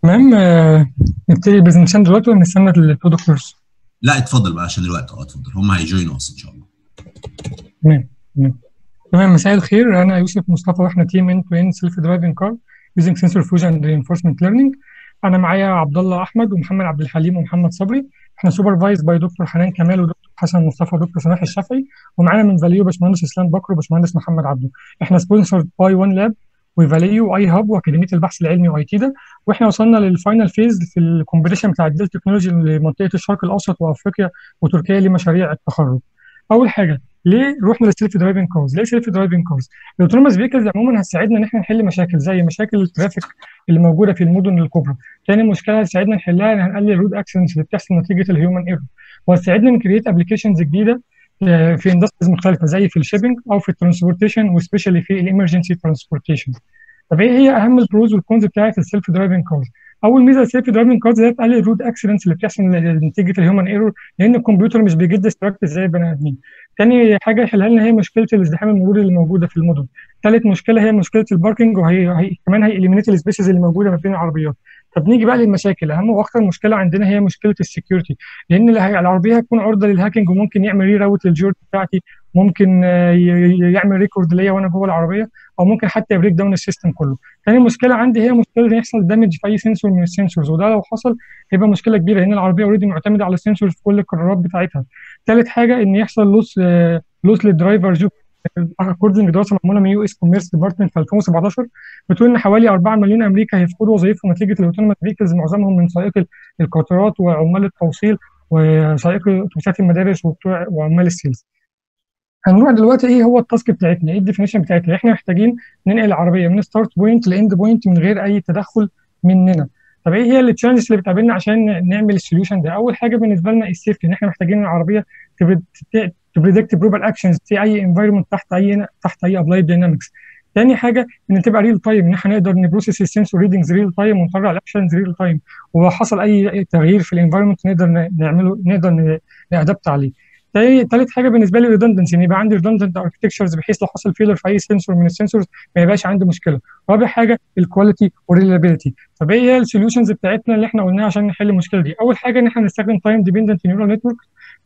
تمام. نبتدي البرزنتيشن دلوقتي ولا نستنى التو دكتورز؟ لا اتفضل بقى عشان الوقت. اتفضل، هم هيجوينوا اصلا ان شاء الله. تمام تمام. مساء الخير، انا يوسف مصطفى واحنا تيم اند تو اند سيلف درايفنج كار يوزنج سنسور فيوجن اند رينفورسمنت ليرنينج. انا معايا عبد الله احمد ومحمد عبد الحليم ومحمد صبري. احنا سوبرفايز باي دكتور حنان كمال ودكتور حسن مصطفى ودكتور سماح الشافعي، ومعانا من فاليو باشمهندس اسلام بكر وباشمهندس محمد عبده. احنا سبونسرد باي وان لاب وفاليو واي هاب واكاديميه البحث العلمي وايتيدا، واحنا وصلنا للفاينل فيز في الكومبيتيشن بتاع الديل تكنولوجي لمنطقه الشرق الاوسط وافريقيا وتركيا لمشاريع التخرج. اول حاجه، ليه رحنا للسيلف درايفنج كارز؟ ليه سيلف درايفنج كارز؟ الاوتونوموس فيكلز عموما هتساعدنا ان احنا نحل مشاكل زي مشاكل الترافيك اللي موجوده في المدن الكبرى. تاني مشكله هتساعدنا نحلها ان هنقلل الرود اكسيدنتس اللي بتحصل نتيجه الهيومن ايرور، وهتساعدنا نكريت ابلكيشنز جديده في اندستريز مختلفه زي في الشيبنج او في الترانسبورتيشن وسبيشالي في الامرجنسي ترانسبورتيشن. طب ايه هي اهم البروز والكونز بتاعت السيلف درايفنج كارز؟ اول ميزه السيلف درايفنج كارز هي تقلل الرود اكسيدنتس اللي بتحصل نتيجه الهيومن ايرور، لان الكمبيوتر مش بيجيب ديستراكت زي البني ادمين. تاني حاجه يحلها لنا هي مشكله الازدحام المروري اللي موجوده في المدن. ثالث مشكله هي مشكله الباركنج، كمان هي اليمينيت السبيسز اللي موجوده ما بين العربيات. طب نيجي بقى للمشاكل. اهم واكثر مشكله عندنا هي مشكله السكيورتي، لان العربيه هتكون عرضه للهاكينج وممكن يعمل ري راوت للجورد بتاعتي، ممكن يعمل ريكورد ليا وانا جوه العربيه، او ممكن حتى يبريك داون السيستم كله. تاني مشكله عندي هي مشكله ان يحصل دامج في اي سنسور من السنسورز، وده لو حصل هيبقى مشكله كبيره لان العربيه اوريدي معتمده على السنسورز في كل القرارات بتاعتها. ثالث حاجه ان يحصل لوس للدرايفر جو. اكوردنج دراسه معموله من يو اس كوميرس ديبارتمنت في 2017 بتقول ان حوالي 4 مليون امريكا هيفقدوا وظائفهم نتيجه الاوتونوموس فيكلز، معظمهم من سائق القطارات وعمال التوصيل وسائق اتوبيسات المدارس وعمال السيلز. هنروح دلوقتي ايه هو التاسك بتاعتنا، ايه الديفينيشن بتاعتنا. احنا محتاجين ننقل العربيه من ستارت بوينت لاند بوينت من غير اي تدخل مننا. طب ايه هي التشالنجز اللي بتقابلنا عشان نعمل السوليوشن ده؟ اول حاجه بالنسبه لنا السيفتي، ان احنا محتاجين العربيه تبريدكت بروبال اكشنز في اي انفايرمنت تحت اي ابلايد داينامكس. تاني حاجه ان تبقى ريل تايم، ان احنا نقدر نبروسيس السنسور ريدنجز ريل تايم ونطلع الاكشنز ريل تايم، ولو حصل اي تغيير في الانفايرمنت نقدر نادبت عليه. تالت حاجه بالنسبه لي ريدندنسي، ان يبقى عندي ريدندنت اركتكتشرز بحيث لو حصل فيلر في اي سنسور من السنسورز ما يبقاش عندي مشكله. رابع حاجه الكواليتي والريلابيلتي. طب ايه هي السوليوشنز بتاعتنا اللي احنا قلناها عشان نحل المشكله دي؟ اول حاجه ان احنا نستخدم تايم ديبندنت نيورال نتورك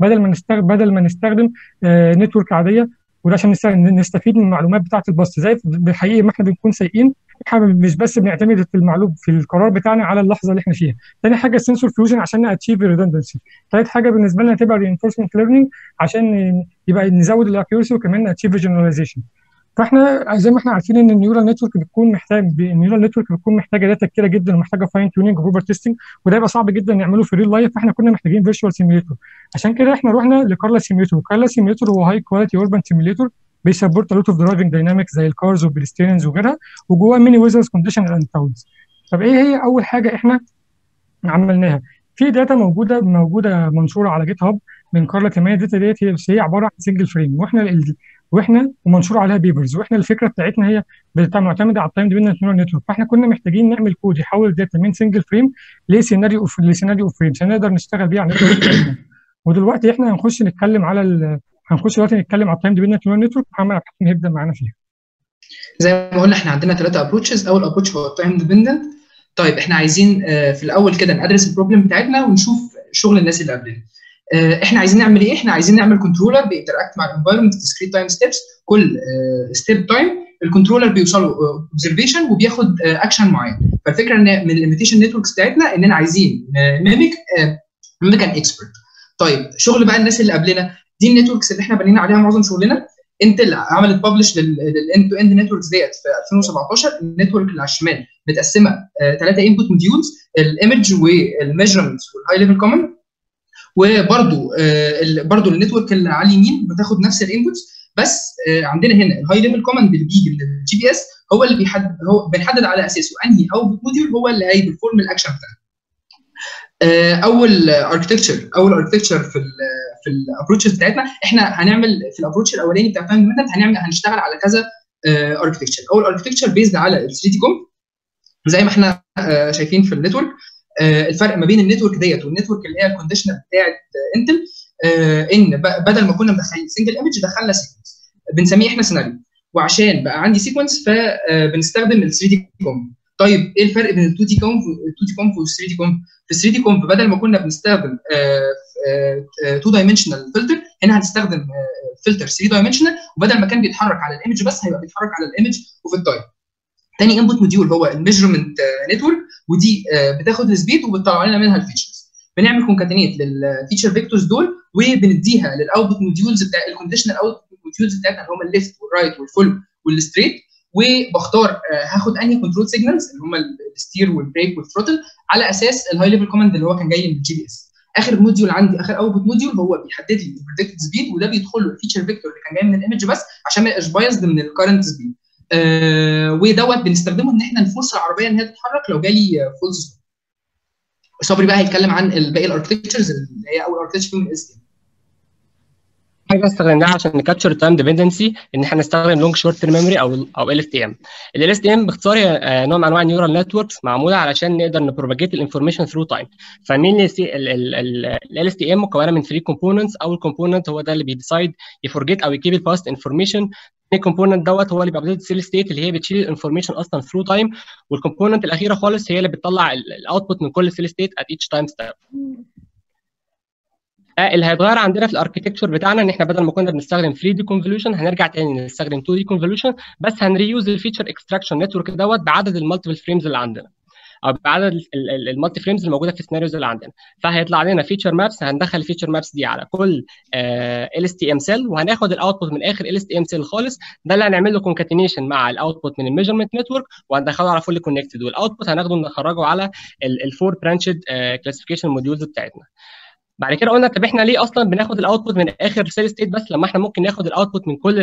بدل ما نستخدم نتورك عاديه، وده عشان نستفيد من المعلومات بتاعه الباص. زي بالحقيقه ما احنا بنكون سايقين، احنا مش بس بنعتمد في المعلوم في القرار بتاعنا على اللحظه اللي احنا فيها. تاني حاجه السنسور فيوجن عشان ناتشيف ريدندنسي. ثالث حاجه بالنسبه لنا تبقى رينفورسمنت ليرنينج عشان يبقى نزود الاكيورسي وكمان ناتشيف جنراليزيشن. فاحنا زي ما احنا عارفين ان النيورال نتورك بتكون محتاجه داتا كتيره جدا ومحتاجه فاين تيوننج وبروبر تيستنج، وده يبقى صعب جدا نعمله في الريل لايف، فاحنا كنا محتاجين فيرتشوال سيميوليتور. عشان كده احنا رحنا لكارلا سيميوليتور. كارلا سيميوليتور هو هاي كواليتي اوربان سيميوليتور بيسبورت لوت اوف درايفنج داينامكس زي الكارز والبيدستريانز وغيرها، وجواه ميني ويزرز كونديشن اند كلاودز. طب ايه هي اول حاجه احنا عملناها؟ في داتا موجوده منشوره على جيت هاب من كارلا كمان. الداتا ديت هي عباره عن سنجل فريم، واحنا ومنشور عليها بيبرز، واحنا الفكره بتاعتنا هي معتمده على التايم ديبندنت نيورال نتورك. فاحنا كنا محتاجين نعمل كود يحول الداتا من سنجل فريم لسيناريو اوف فريم عشان نقدر نشتغل بيه على النتورك بتاعتنا. ودلوقتي احنا هنخش دلوقتي نتكلم على التايم ديبندنت نيورال نتورك. محمد عبد الحكيم هيبدا معانا فيها. زي ما قلنا احنا عندنا 3 ابروتشز. اول ابروتش هو التايم ديبندنت. طيب احنا عايزين في الاول كده ندرس البروبلم بتاعتنا ونشوف شغل الناس اللي قبلنا. احنا عايزين نعمل ايه؟ احنا عايزين نعمل كنترولر بينتراكت مع الانفايرمنت ديسكريت تايم ستيبس. كل ستيب تايم الكنترولر بيوصل له اوبزرفيشن وبياخد اكشن معين. فالفكره ان من الليميتيشن نتوركس بتاعتنا اننا عايزين ميميك ان اكسبرت. طيب شغل بقى الناس اللي قبلنا دي النتوركس اللي احنا بنينا عليها معظم شغلنا. انتل عملت ببلش للاند تو اند نتوركس ديت في 2017. النتورك اللي على الشمال متقسمه 3 انبوت موديولز، الايمج والميجرمنتس والهاي ليفل كومن. وبرده النتورك اللي على اليمين بتاخد نفس الانبوتس، بس عندنا هنا الهاي ليفل كومن اللي بيجي من الجي بي اس هو اللي بنحدد على اساسه انهي اوتبوت موديول هو اللي هيبرفورم الاكشن بتاعنا. اول اركتكتشر في الابروتشز بتاعتنا. احنا هنعمل في الابروتش الاولاني بتاع تايم ديبندنت هنشتغل على كذا اركتكتشر. اول اركتكتشر بيزد على ال 3 دي كوم زي ما احنا شايفين في النتورك. الفرق ما بين النتورك ديت والنتورك اللي هي الكونديشنال بتاعت انتل ان بدل ما كنا مدخلين سنجل ايمج دخلنا سيكونس بنسميه احنا سيناريو، وعشان بقى عندي سيكونس فبنستخدم ال 3 دي كوم. طيب ايه الفرق بين ال 2 دي كونف وال 3 دي كونف؟ في 3 دي كونف بدل ما كنا بنستخدم 2 دايمنشنال فلتر، هنا هنستخدم فلتر 3 دايمنشنال، وبدل ما كان بيتحرك على الايمج بس هيبقى بيتحرك على الايمج وفي التايم. تاني انبوت موديول هو الميجرمنت نتورك، ودي بتاخد السبيد وبتطلع لنا منها الفيتشرز. بنعمل كونكاتينيت للفيتشر فيكتورز دول وبنديها للاوتبوت موديولز بتاع الكونديشنال اوتبوت موديولز بتاعتنا اللي هم الليفت والرايت والفول والستريت، وبختار هاخد انهي كنترول سيجنالز اللي هم الستير والبريك والثروتل على اساس الهاي ليفل كوماند اللي هو كان جاي من الجي بي اس. اخر موديول عندي، اخر اوتبوت موديول هو بيحدد لي البريدكتد سبيد، وده بيدخل له الفيتشر فيكتور اللي كان جاي من الايمج بس عشان ما يبقاش بايظد من الكرنت سبيد. ودوت بنستخدمه ان احنا نفورس العربيه ان هي تتحرك لو جالي فول ستوب. صبري بقى هيتكلم عن باقي الاركتكتشرز اللي هي اول اركتكتشر من اس تي. حاجه استخدمناها عشان نكابتشر تايم ديبندنسي ان احنا نستخدم لونج شورت تيرم ميموري او ال اس تي ام. ال اس تي ام باختصار هي نوع من انواع النيورال نتوركس معموله علشان نقدر نبروباجيت الانفورميشن ثرو تايم. فمين ال اس تي ام مكونه من 3 كومبوننتس. اول كومبوننت هو ده اللي بيديسايد يفورجيت او يكيب الباست انفورميشن. الكومبوننت دوت هو اللي بيابديت السيل ستيت اللي هي بتشيل الانفورميشن اصلا ثرو تايم. والكومبوننت الاخيره خالص هي اللي بتطلع الاوتبوت من كل سيل ستيت ات ايتش تايم ستيب. اللي هيتغير عندنا في الاركتكتشر بتاعنا ان احنا بدل ما كنا بنستخدم 3 دي كونفوليوشن هنرجع تاني نستخدم 2 دي كونفوليوشن، بس هنريوز الفيتشر اكستراكشن نتورك دوت بعدد المالتيبل فريمز اللي عندنا او بعدد المالتي فريمز الموجوده في السيناريوز اللي عندنا. فهيطلع لنا فيتشر مابس، هندخل الفيتشر مابس دي على كل ال اس تي ام سيل، وهناخد الاوتبوت من اخر ال اس تي ام سيل خالص. ده اللي هنعمل له كونكاتينيشن مع الاوتبوت من الميجرمنت نتورك وهندخله على فولي كونكتد، والاوتبوت هناخده نخرجه على الفور برانشد كلاسيفيكيشن موديولز بتاعتنا. بعد كده قلنا طب احنا ليه اصلا بناخد الاوتبوت من اخر سيل ستيت بس لما احنا ممكن ناخد الاوتبوت من كل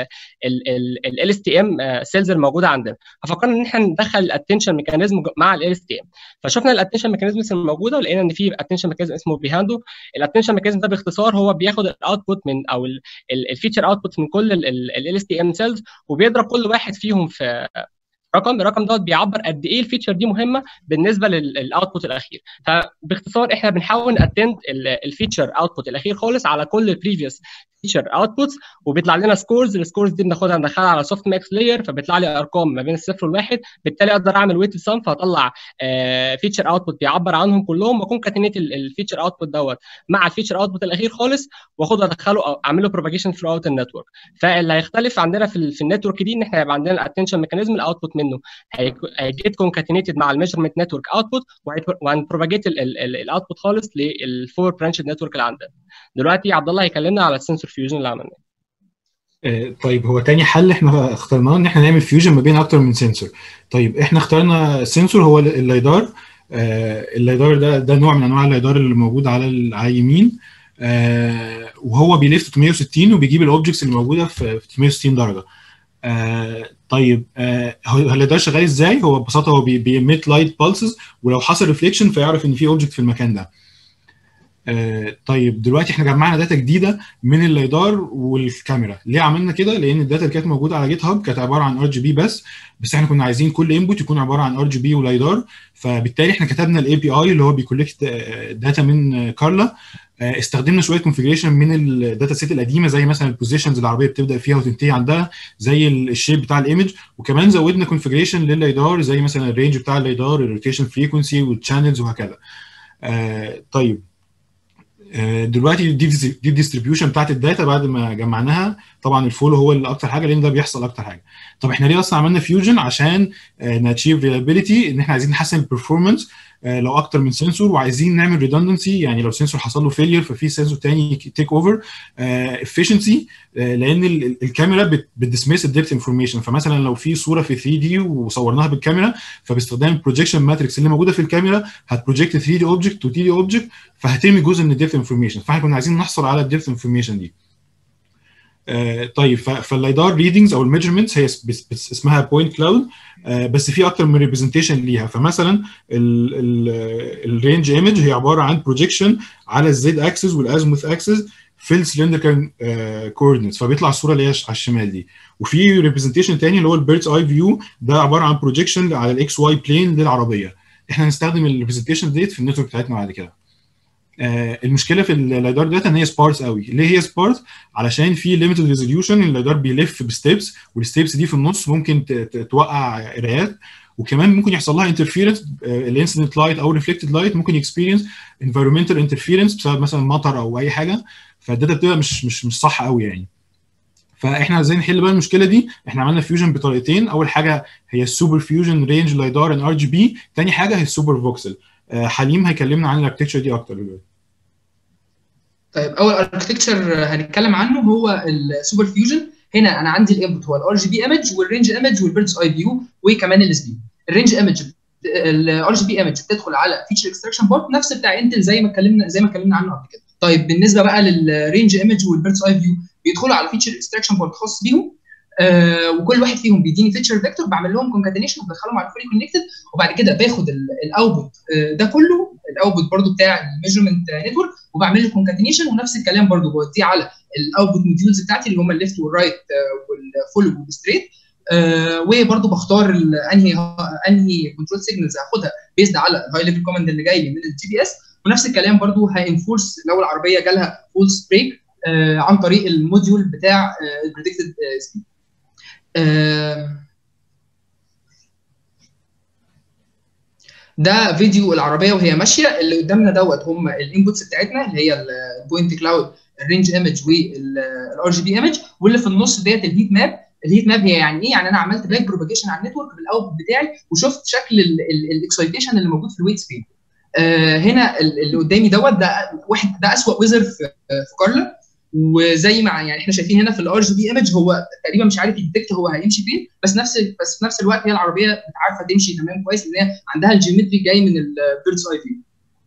ال اس تي ام سيلز الموجوده عندنا؟ ففكرنا ان احنا ندخل الاتنشن ميكانيزم مع ال اس تي ام. فشفنا الاتنشن ميكانيزم الموجوده ولقينا ان في اتنشن ميكانيزم اسمه بيهاندو. الاتنشن ميكانيزم ده باختصار هو بياخد الاوتبوت من او الفيتشر اوتبوت من كل ال اس تي ام سيلز وبيضرب كل واحد فيهم في الرقم دوت بيعبر قد ايه الفيتشر دي مهمه بالنسبه للاوتبوت الاخير. فباختصار احنا بنحاول ناتند الفيتشر اوتبوت الاخير خالص على كل البريفيوس فيتشر اوتبوتس، وبيطلع لنا سكورز. السكورز دي بناخدها ندخلها على سوفت ماكس لاير، فبيطلع لي ارقام ما بين الصفر والواحد. بالتالي اقدر اعمل ويت سم فاطلع فيتشر اوتبوت بيعبر عنهم كلهم، واكون كاتينيت الفيتشر اوتبوت دوت مع الفيتشر اوتبوت الاخير خالص واخده ادخله او اعمل له بروباجيشن ثرو اوت النتورك. فاللي هيختلف عندنا في النتورك دي ان احنا هيبقى عندنا الاتنشن ميكانيزم الاوتبوت منه هيجيت كونكاتينيتد مع الميجرمنت نتورك اوتبوت، وهنبروباجيت الاوتبوت خالص للفور برانش نتورك اللي عندنا. دلوقتي عبد الله هيكلمنا على السنسور فيوجن اللي عملناه. طيب هو تاني حل احنا اخترناه ان احنا نعمل فيوجن ما بين اكتر من سنسور. طيب احنا اخترنا سنسور هو الليدار. الليدار ده نوع من انواع الليدار اللي موجود على اليمين، وهو بيلف 360 وبيجيب الاوبجكتس اللي موجوده في 360 درجه. طيب هو الليدار شغال ازاي؟ هو ببساطه هو بيميت لايت بالسز، ولو حصل ريفليكشن فيعرف ان في اوبجكت في المكان ده. طيب دلوقتي احنا جمعنا داتا جديده من الليدار والكاميرا. ليه عملنا كده؟ لان الداتا اللي كانت موجوده على جيت هاب كانت عباره عن ار جي بي بس احنا كنا عايزين كل انبوت يكون عباره عن ار جي بي وليدار. فبالتالي احنا كتبنا الاي بي اي اللي هو بيكولكت داتا من كارلا. استخدمنا شويه كونفيجريشن من الداتا سيت القديمه، زي مثلا البوزيشنز العربيه بتبدا فيها وتنتهي عندها، زي الشيب بتاع الايمج، وكمان زودنا كونفيجريشن للليدار زي مثلا الرينج بتاع الليدار، الروتيشن فريكونسي والشانلز وهكذا. طيب دلوقتي دي ديستريبيوشن بتاعت الداتا بعد ما جمعناها. طبعا الفولو هو اللي اكتر حاجه لان ده بيحصل اكتر حاجه. طب احنا ليه اصلا عملنا فيوجن؟ عشان ناتشيف ريلابيليتي، ان احنا عايزين نحسن البرفورمانس لو اكتر من سنسور، وعايزين نعمل ريدندنسي، يعني لو سنسور حصل له فيلير ففي سنسور تاني تيك اوفر. افشنسي، لان الكاميرا بتدسميس الديبث انفورميشن. فمثلا لو في صوره في 3 دي وصورناها بالكاميرا، فباستخدام البروجيكشن ماتريكس اللي موجوده في الكاميرا هتبروجكت 3 دي اوبجكت و 2 دي اوبجكت، فهترمي جزء من الديبث انفورميشن. فاحنا كنا عايزين نحصل على الديبث انفورميشن دي. طيب فاللايدار ريدنجز او الميجرمنتس هي اسمها بوينت كلاود، بس في اكتر من ريبريزنتيشن ليها. فمثلا الرينج ايمج هي عباره عن بروجيكشن على الزد اكسس والازموث اكسس في السلندريكال كوردينتس، فبيطلع الصوره اللي هي على الشمال دي. وفي ريبريزنتيشن ثاني اللي هو البيردز اي فيو، ده عباره عن بروجيكشن على الاكس واي بلين للعربيه. احنا هنستخدم الريبريزنتيشن ديت في النتورك بتاعتنا بعد كده. المشكله في الليدار داتا ان هي سبارس قوي. ليه هي سبارس؟ علشان في ليميتد ريزوليوشن. الليدار بيلف بستيبس، والستيبس دي في النص ممكن توقع قرايات، وكمان ممكن يحصل لها انترفيرنس، الانسيدنت لايت او ريفلكتد لايت ممكن يكسبيرينس انفيرمنتال انترفيرنس بسبب مثلا مطر او اي حاجه، فالداتا بتبقى مش صح قوي يعني. فاحنا ازاي نحل بقى المشكله دي؟ احنا عملنا فيوجن بطريقتين، اول حاجه هي السوبر فيوجن رينج لايدار ان ار جي بي، ثاني حاجه هي السوبر فوكسل. حليم هيكلمنا عن الاركتكتشر دي اكتر دلوقتي. طيب اول اركتكتشر هنتكلم عنه هو السوبر فيوجن. هنا انا عندي الانبوت هو الار جي بي ايمج والرينج ايمج والبيردز اي فيو وكمان السبيد. الرينج ايمج الار جي بي ايمج بتدخل على فيتشر اكستراكشن بورت نفس بتاع انتل زي ما اتكلمنا عنه قبل كده. طيب بالنسبه بقى للرينج ايمج والبيردز اي فيو بيدخلوا على فيتشر اكستراكشن بورت خاص بيهم، وكل واحد فيهم بيديني فيتشر فيكتور بعمل لهم كونكاتينيشن وبدخلهم على الفولي كونكتد، وبعد كده باخد الاوتبوت ده كله، الاوتبوت برده بتاع الميجرمنت نتورك، وبعمل له كونكاتينيشن، ونفس الكلام برده بوديه على الاوتبوت موديولز بتاعتي اللي هم الليفت والرايت والفول والستريت، وبرده بختار انهي كنترول سيجنالز هاخدها بيزد على الهاي ليفل كوماند اللي جاي لي من الجي بي اس. ونفس الكلام برده هانفورس لو العربيه جالها فولس بريك عن طريق الموديول بتاع البريدكتد سبيد. ده فيديو العربيه وهي ماشيه. اللي قدامنا دوت هم الانبوتس بتاعتنا اللي هي البوينت كلاود، الرينج ايمج والار جي بي ايمج، واللي في النص ديت الهيت ماب. الهيت ماب هي يعني ايه؟ يعني انا عملت باك بروباجيشن على النتورك بالاوتبوت بتاعي وشفت شكل الاكسايتيشن اللي موجود في الويت سبيد. هنا اللي قدامي دوت ده اسوء ويزر في كارلا، وزي ما يعني احنا شايفين هنا في الار جي بي ايمج هو تقريبا مش عارف يديتكت هو هيمشي فين، بس في نفس الوقت هي العربيه عارفه تمشي تمام كويس لان هي عندها الجيومتري جاي من البيردز اي فيو.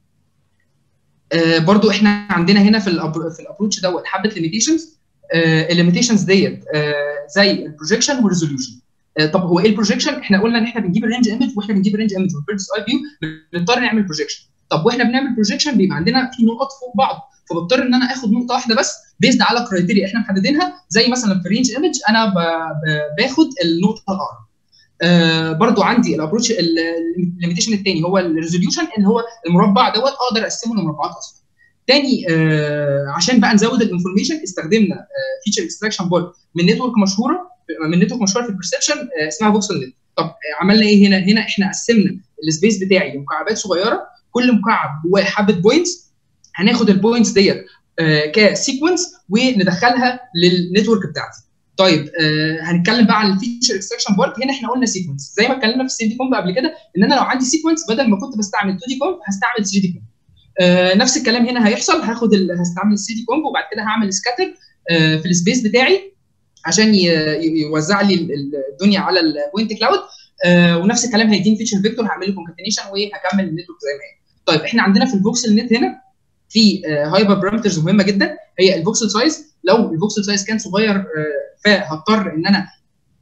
برضو احنا عندنا هنا في الابروتش دوت حبه ليميتيشنز. الليميتيشنز ديت زي البروجيكشن والريزوليوشن. طب هو ايه البروجيكشن؟ احنا قلنا ان احنا بنجيب الرينج ايمج، واحنا بنجيب الرينج ايمج والبيردز اي فيو بنضطر نعمل بروجيكشن. طب واحنا بنعمل بروجيكشن بيبقى عندنا في نقط فوق بعض، فبضطر ان انا اخد نقطه واحده بس بيزد على كرايتيريا احنا محددينها، زي مثلا في الرينج ايمج انا باخد النقطه الاقرب. برضو عندي الابروتش الليميتيشن الثاني هو الريزوليوشن، اللي هو المربع دوت اقدر اقسمه لمربعات اصلا. تاني عشان بقى نزود الانفورميشن استخدمنا فيتشر اكستراكشن بورد من نتورك مشهوره في البرسبشن اسمها فوكسل نت. طب عملنا ايه هنا؟ هنا احنا قسمنا السبيس بتاعي لمكعبات صغيره، كل مكعب جواه حبه بوينتس، هناخد البوينتس ديت كسيكونس وندخلها للنتورك بتاعتي. طيب هنتكلم بقى عن الفيتشر اكستراكشن بورد. هنا احنا قلنا سيكونس زي ما اتكلمنا في السي دي كومب قبل كده، ان انا لو عندي سيكونس بدل ما كنت بستعمل 2 دي كومب هستعمل 3 دي كومب. نفس الكلام هنا هيحصل، هستعمل السي دي كومب وبعد كده هعمل سكاتر في السبيس بتاعي عشان يوزع لي الدنيا على البوينت كلاود. ونفس الكلام هيديني فيتشر فيكتور هعمل له كونكاتينيشن وهكمل النتورك زي ما هي. طيب احنا عندنا في الفوكسل نت هنا في هايبر بارامترز مهمه جدا، هي الفوكسل سايز. لو الفوكسل سايز كان صغير فهضطر ان انا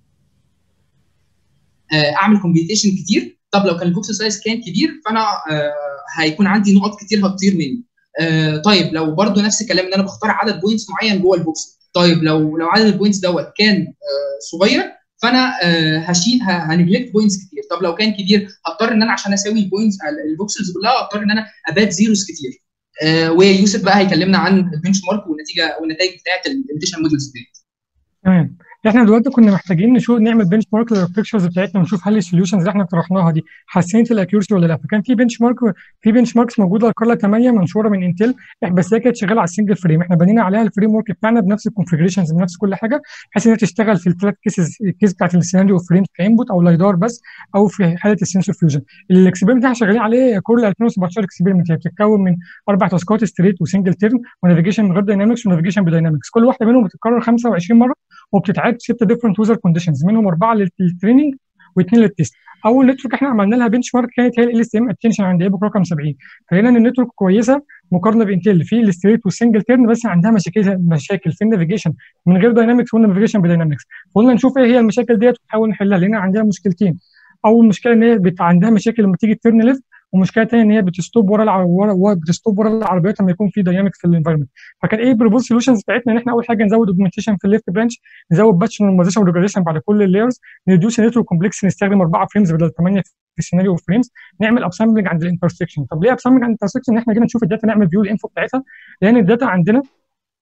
اعمل كومبيوتيشن كتير. طب لو كان الفوكسل سايز كان كبير فانا هيكون عندي نقط كتير هتطير مني. طيب لو برضو نفس الكلام ان انا بختار عدد بوينتس معين جوه الفوكسل، طيب لو عدد البوينتس دوت كان صغير فانا هنجلكت بوينتس كتير. طب لو كان كبير هضطر ان انا عشان اساوي البوينتس الفوكسلز كلها هضطر ان انا ابات زيروز كتير. ويوسف بقى هيكلمنا عن البنش مارك والنتائج بتاعت الامبليشن مودلز دي. تمام. احنا دلوقتي كنا محتاجين نعمل بنش مارك للاركتكتشرز بتاعتنا ونشوف هل السوليوشنز اللي احنا طرحناها دي حسنت الاكيورسي ولا لا. فكان في بنش ماركس موجوده لكارلا 8 منشوره من انتل، بس هي كانت شغاله على السنجل فريم. احنا بنينا عليها الفريم ورك بتاعنا بنفس الكونفجريشنز بنفس كل حاجه، بحيث انها تشتغل في الثلاث كيسز، الكيس بتاعت السيناريو فريم كانبوت او لايدار بس، او في حاله السنسور فيوجن. الاكسبيرمنت اللي احنا شغالين عليه كورل 2017 اكسبيرمنت، هي بتتكون من 4 تاسكات ستريت وسنجل تيرم ونافيجيشن من غير داينامكس ونافيجيشن بداينامكس. كل واحده منهم بتتكرر 25 مره وبتتعاد 6 ديفرنت ويزر كونديشنز، منهم 4 للتريننج و2 للتيست. اول نتورك احنا عملنا لها بنش مارك كانت هي ال اس ام اتنشن عند ايبوك رقم 70. فهنا ان النتورك كويسه مقارنه بانتل في الستريت والسنجل تيرن، بس عندها مشاكل في النافيجيشن من غير داينامكس والنافيجيشن بداينامكس. فقلنا نشوف ايه هي المشاكل ديت ونحاول نحلها، لان عندنا مشكلتين. اول مشكله ان هي عندها مشاكل لما تيجي تيرن ليفت، ومشكله ثانيه ان هي بتستوب ورا العربيات لما يكون في داينامكس في الانفايرمنت. فكان ايه البروبوز سوليوشنز بتاعتنا؟ ان احنا اول حاجه نزود اوجمنتيشن في الليفت برانش، نزود باتش نورماليزيشن وريجريشن بعد كل اللايرز، ندوس نتورك كومبلكس نستخدم 4 فريمز بدل 8 في السيناريو فريمز، نعمل اب سامبلنج عند الانترسكشن. طب ليه اب سامبلنج عند الانترسكشن؟ ان احنا جينا نشوف الداتا نعمل فيو الانفو بتاعتها، لان الداتا عندنا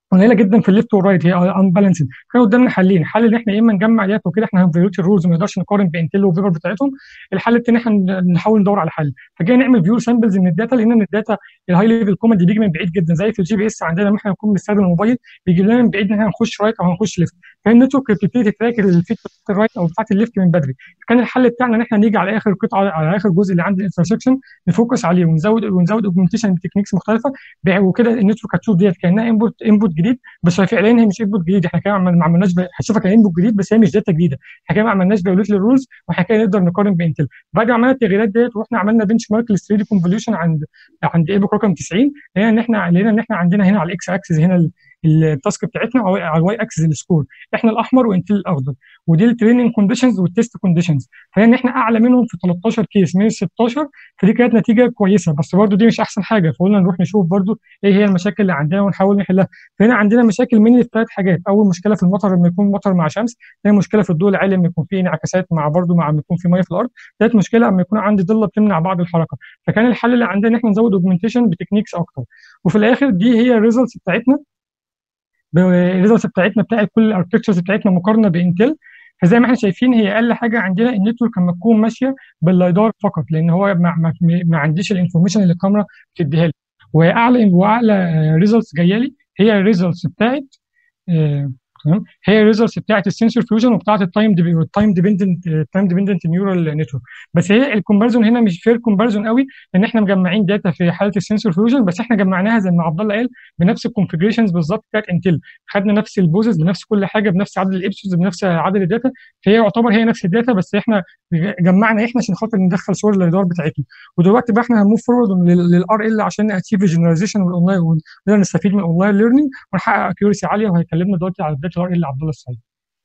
قليله جدا في الليفت والرايت، هي انبالانسد. كان قدامنا حلين، حل ان احنا يا اما نجمع داتا وكده احنا هنفيروت الرولز وما نقدرش نقارن بانتل والفيبر بتاعتهم. الحل الثاني احنا نحاول ندور على حل، فجينا نعمل فيور سامبلز من الداتا، لان الداتا الهاي ليفل كوماند بيجي من بعيد جدا، زي في الجي بي اس عندنا لما احنا نكون بنستخدم الموبايل بيجي لنا من بعيد ان احنا هنخش رايت او هنخش ليفت، فهي النتورك بتبتدي تتراك الفيت بتاعت الرايت او بتاعت الليفت من بدري. كان الحل بتاعنا ان احنا نيجي على اخر قطعه، على اخر جزء اللي عند الانترسكشن، نفوكس عليه ونزود اوجمنتيشن بتكنيكس مختلفه، وكده النتورك هتشوف ديت كانها انبوت جديد، بس فعليا هي مش انبوت جديد. احنا كده ما عملناش هتشوفها كانبوت جديد بس هي مش داتا جديده، احنا كده ما عملناش فيوليت للرولز، واحنا كده نقدر نقارن بانتل. بعد ما عملنا التغييرات ديت واحنا عملنا بنش مارك لل 3 دي كونفوليوشن عند ايبوك رقم 90، لقينا ان احنا عندنا هنا على الاكس اكسس هنا التاسك بتاعتنا، او على الواي اكسس السكور، احنا الاحمر وانتل الاخضر، ودي التريننج كونديشنز والتيست كونديشنز، فان احنا اعلى منهم في 13 كيس من ال 16، فدي كانت نتيجه كويسه، بس برضو دي مش احسن حاجه، فقلنا نروح نشوف برضو ايه هي المشاكل اللي عندنا ونحاول نحلها. فهنا عندنا مشاكل من ثلاث حاجات، اول مشكله في المطر لما يكون مطر مع شمس، ثاني مشكله في الضوء العالي لما يكون في انعكاسات مع برضو مع لما يكون في ميه في الارض، ثالث مشكله لما يكون عندي ضله بتمنع بعض الحركه. فكان الحل اللي عندنا ان احنا نزود اوجمنتيشن بتكنيكس اكتر، وفي الاخر دي هي الريزلتس بتاعتنا، بتاعت كل الاركتشرز بتاعتنا مقارنه بانتل. فزي ما احنا شايفين هي اقل حاجه عندنا النتورك لما تكون ماشيه باللايدار فقط، لان هو ما عنديش الانفورميشن اللي الكاميرا بتديها لي. واعلى ريزلتس جايه لي هي الريزلتس بتاعت تمام، هي الريزلتس بتاعت السنسور فيوجن وبتاعت التايم ديبندنت نيورال نتورك. بس هي الكومباريزون هنا مش فير كومباريزون قوي، لان احنا مجمعين داتا في حاله السنسور فيوجن، بس احنا جمعناها زي ما عبد الله قال بنفس الكونفجريشنز بالظبط بتاعت انتل، خدنا نفس البوزز بنفس كل حاجه بنفس عدد الابسودز بنفس عدد الداتا، فهي يعتبر هي نفس الداتا، بس احنا جمعنا احنا عشان خاطر ندخل صور الادار بتاعتنا. ودلوقتي بقى احنا هنموف فورورد للار ال عشان ناتشيف الجنراليزيشن والاونلاين ونقدر نستفيد من الاونلاين ليرنينج ونحقق اكيورسي عاليه، وهيكلمنا دلوقتي على الداتا ار ال عبد الله السعيد.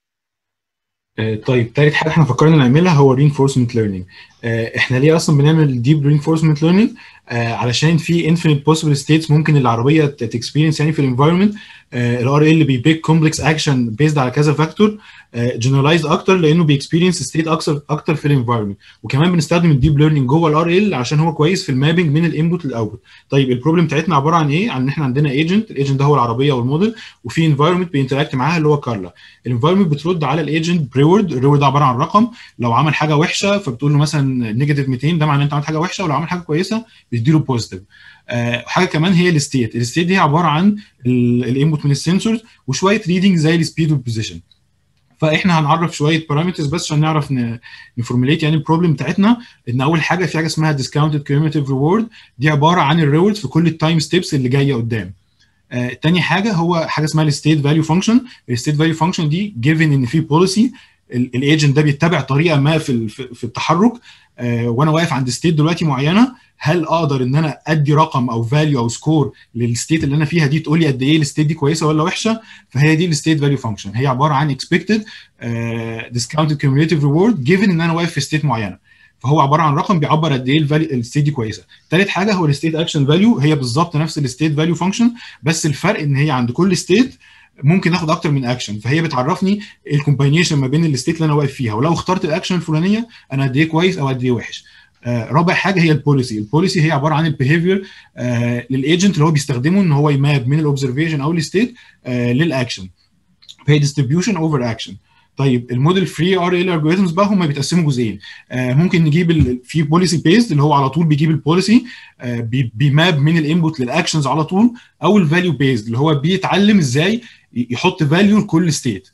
طيب تالت حاجه احنا فكرنا نعملها هو reinforcement learning. احنا ليه اصلا بنعمل deep reinforcement learning؟ علشان في infinite possible states ممكن العربيه تكسبيرينس يعني في الانفايرمنت. الار ال بيبيك كومبلكس اكشن بيزد على كذا فاكتور جنرالايزد اكتر، لانه بيكسبيرينس ستيت اكتر في الانفايرمنت. وكمان بنستخدم الديب ليرنينج جوه الار ال عشان هو كويس في المابنج من الانبوت للاوتبوت. طيب البروبلم بتاعتنا عباره عن ايه؟ عن ان احنا عندنا ايجنت، الايجنت ده هو العربيه والموديل، وفي انفايرمنت بينتراكت معاها اللي هو كارلا. الانفايرمنت بترد على الايجنت بريورد، الريورد ده عباره عن رقم، لو عمل حاجه وحشه فبتقول له مثلا نيجاتيف 200، ده معناه ان انت عملت حاجه وحشه، ولو عمل حاجه كويسه بتديله بوزيتيف. حاجه كمان هي الستيت دي عباره عن الانبوت من السنسورز وشويه ريدنج زي السبيد والبوزيشن. فاحنا هنعرف شويه بارامترز بس عشان نعرف نفورمulate يعني البروبلم بتاعتنا. ان اول حاجه في حاجه اسمها ديسكاونتد كيوميتيف ريورد، دي عباره عن الريورد في كل التايم ستيبس اللي جايه قدام. تاني حاجه هو حاجه اسمها الستيت فاليو فانكشن. الستيت فاليو فانكشن دي جيفن ان في بوليسي، الايجنت ده بيتبع طريقه ما في التحرك، وانا واقف عند ستيت دلوقتي معينه، هل اقدر ان انا ادي رقم او فاليو او سكور للستيت اللي انا فيها دي تقول لي قد ايه الستيت دي كويسه ولا وحشه؟ فهي دي الستيت فاليو فانكشن، هي عباره عن اكسبكتد ديسكاونتد كيوميوليتيف ريورد جيفن ان انا واقف في ستيت معينه، فهو عباره عن رقم بيعبر قد ايه الستيت دي كويسه. ثالث حاجه هو الستيت اكشن فاليو، هي بالظبط نفس الستيت فاليو فانكشن، بس الفرق ان هي عند كل ستيت ممكن اخد اكتر من اكشن، فهي بتعرفني الكومباينيشن ما بين الستيت اللي انا واقف فيها، ولو اخترت الاكشن الفلانيه انا قد ايه كويس او قد ايه وحش. رابع حاجه هي البوليسي هي عباره عن البيهيفير للايجنت اللي هو بيستخدمه ان هو يماب من الاوبزرفيشن او الستيت للاكشن، فهي ديستريبيوشن اوفر اكشن. طيب الموديل فري ار ال الجوريزمز بقى هم بيتقسموا جزئين. ممكن نجيب في بوليسي بيزد اللي هو على طول بيجيب البوليسي بيماب من الانبوت للاكشنز على طول، او الفاليو بيزد اللي هو بيتعلم ازاي يحط فاليو لكل ستيت.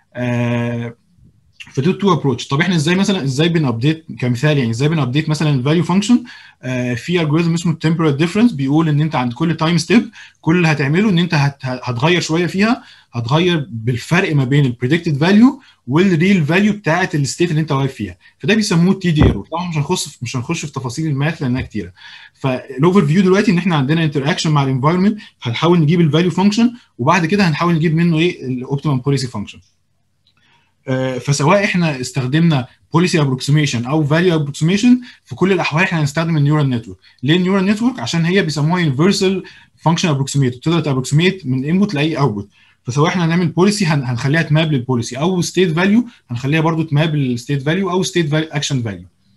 فدول تو ابروتش. طب احنا ازاي بنابديت كمثال، يعني ازاي بنابديت مثلا الفاليو فانكشن؟ في الجوريزم اسمه التمبورال ديفرنس، بيقول ان انت عند كل تايم ستيب كل اللي هتعمله ان انت هتغير شويه فيها، هتغير بالفرق ما بين البريدكتد فاليو والريل فاليو بتاعه الستيت اللي انت واقف فيها، فده بيسموه تي دي ايرور. طبعا مش هنخش في تفاصيل الماث لانها كتيره. فالاوفر فيو دلوقتي ان احنا عندنا انتراكشن مع الانفايرمنت، هنحاول نجيب الفاليو فانكشن وبعد كده هنحاول نجيب منه ايه الاوبتيمم بوليسي فانكشن. فسواء احنا استخدمنا بوليسي ابروكسيميشن او فاليو ابروكسيميشن، في كل الاحوال احنا هنستخدم النيورال نتورك. ليه النيورال نتورك؟ عشان هي بيسموها يونيفرسال فانكشن ابروكسيميتور، تقدر تابروكسيميت من انبوت لاي اوتبوت. فسواء احنا هنعمل بوليسي هنخليها تماب للبوليسي، او ستيت فاليو هنخليها برضو تماب للستيت فاليو، او ستيت اكشن فاليو.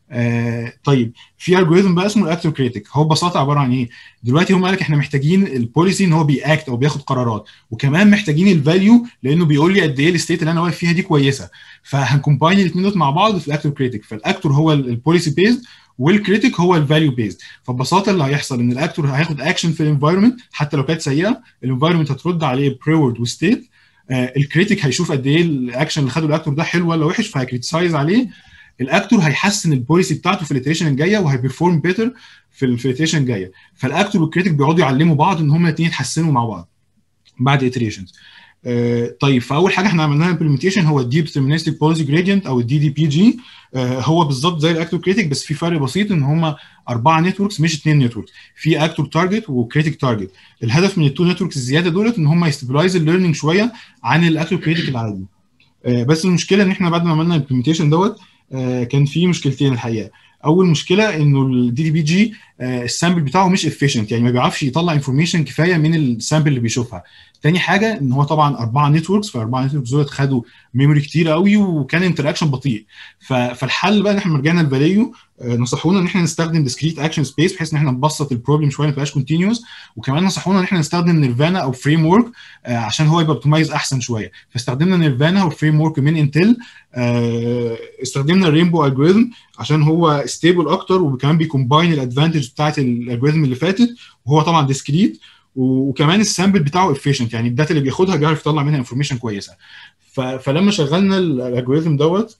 طيب في الجوريزم بقى اسمه الاكتور كريتيك. هو ببساطه عباره عن ايه؟ دلوقتي هم قال لك احنا محتاجين البوليسي ان هو بياكت او بياخد قرارات، وكمان محتاجين الفاليو لانه بيقول لي قد ايه الستيت اللي انا واقف فيها دي كويسه. فهنكومباين الاثنين دول مع بعض في الاكتور كريتيك. فالاكتور هو البوليسي بيزد والكريتيك هو الفاليو بيزد. فببساطه اللي هيحصل ان الاكتور هياخد اكشن في الانفايرمنت حتى لو كانت سيئه، الانفايرمنت هترد عليه بريورد وستيت. الكريتيك هيشوف قد ايه الاكشن اللي خده الاكتور ده حلو ولا وحش فهيكريتيسايز عليه. الاكتور هيحسن البوليسي بتاعته في الاتريشن الجايه وهيبرفورم بيتر في الاتريشن الجايه. فالاكتور والكريتيك بيقعدوا يعلموا بعض ان هم الاثنين يتحسنوا مع بعض بعد اتريشنز. طيب فاول حاجه احنا عملناها امبلمنتيشن هو الديب ديترمينستيك بوليسي جريدينت او الدي دي بي جي. هو بالظبط زي الاكتور كريتيك بس في فرق بسيط ان هم 4 نتوركس مش 2 نتوركس. في اكتور تارجت وكريتيك تارجت. الهدف من التو نتوركس الزياده دولت ان هم يستابلايز الليرنينج شويه عن الاكتور كريتيك العادي. بس المشكله ان احنا بعد ما عملنا الامبلمنتيشن دوت كان في مشكلتين الحقيقه. اول مشكله انه الدي دي بي جي السامبل بتاعه مش افيشنت، يعني ما بيعرفش يطلع انفورميشن كفايه من السامبل اللي بيشوفها. تاني حاجه ان هو طبعا 4 نتوركس، فاربعه نتوركس دول خدوا ميموري كتير قوي وكان انتراكشن بطيء. فالحل بقى ان احنا رجعنا الفاليو نصحونا ان احنا نستخدم ديسكريت اكشن سبيس بحيث ان احنا نبسط البروبلم شويه ما تبقاش كونتينيوس. وكمان نصحونا ان احنا نستخدم نيرفانا او فريم ورك عشان هو يبقى اوبتمايز احسن شويه. فاستخدمنا نيرفانا وفريم ورك من انتل. استخدمنا الرينبو الجوريزم عشان هو ستيبل اكتر وكمان بيكومباين الادفانتج بتاعت الالجوريزم اللي فاتت، وهو طبعا ديسكريت وكمان السامبل بتاعه افيشنت، يعني الداتا اللي بياخدها بيعرف يطلع منها انفورميشن كويسه. فلما شغلنا الالجوريزم دوت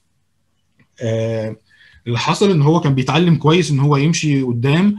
اللي حصل ان هو كان بيتعلم كويس ان هو يمشي قدام،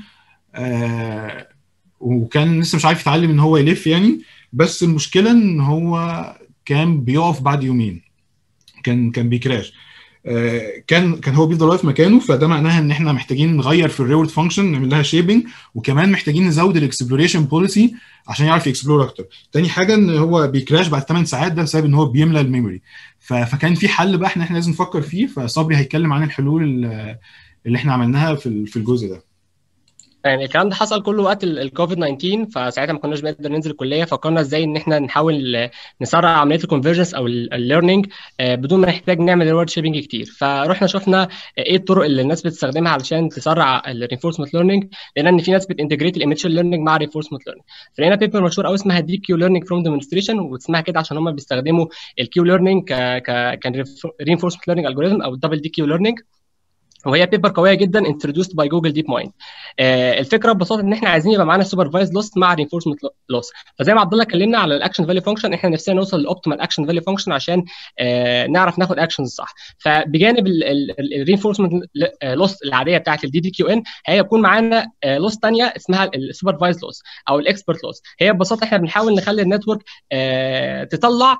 وكان لسه مش عارف يتعلم ان هو يلف يعني. بس المشكله ان هو كان بيقف بعد يومين، كان بيكراش. كان هو بيفضل واقف مكانه. فده معناها ان احنا محتاجين نغير في الريورد فانكشن نعمل لها شيبنج، وكمان محتاجين نزود الاكسبلوريشن بوليسي عشان يعرف يكسبلور اكتر. تاني حاجه ان هو بيكراش بعد 8 ساعات، ده بسبب ان هو بيملى الميموري. فكان في حل بقى احنا لازم نفكر فيه. فصبري هيتكلم عن الحلول اللي احنا عملناها في الجزء ده. يعني الكلام ده حصل كله وقت الكوفيد 19، فساعتها ما كناش بنقدر ننزل الكليه. فكرنا ازاي ان احنا نحاول نسرع عمليه الكونفرجنس او الليرنينج بدون ما نحتاج نعمل ريورد شيبنج كتير. فروحنا شفنا ايه الطرق اللي الناس بتستخدمها علشان تسرع الرينفورسمنت ليرنينج. لقينا ان في ناس بتنتجريت الايميشن ليرنينج مع الرينفورسمنت ليرنينج. فلقينا بيبر مشهور قوي اسمها دي كيو ليرنينج فروم ديمونستريشن، واسمها كده عشان هم بيستخدموا الكيو ليرنينج كان رينفورسمنت ليرنينج الجوريزم او الدبل دي كيو ليرنينج. وهي بيبر قويه جدا introduced by جوجل ديب مايند. الفكره ببساطه ان احنا عايزين يبقى معانا سوبرفايز لوس مع رينفورسمنت لوس. فزي ما عبد الله اتكلمنا على الاكشن فاليو فانكشن، احنا نفسنا نوصل للاوبتيمال اكشن فاليو فانكشن عشان نعرف ناخد اكشنز صح. فبجانب الرينفورسمنت لوس العاديه بتاعت الدي دي كيو ان، هيكون معانا لوس ثانيه اسمها السوبرفايز لوس او الاكسبرت لوس. هي ببساطه احنا بنحاول نخلي النتورك تطلع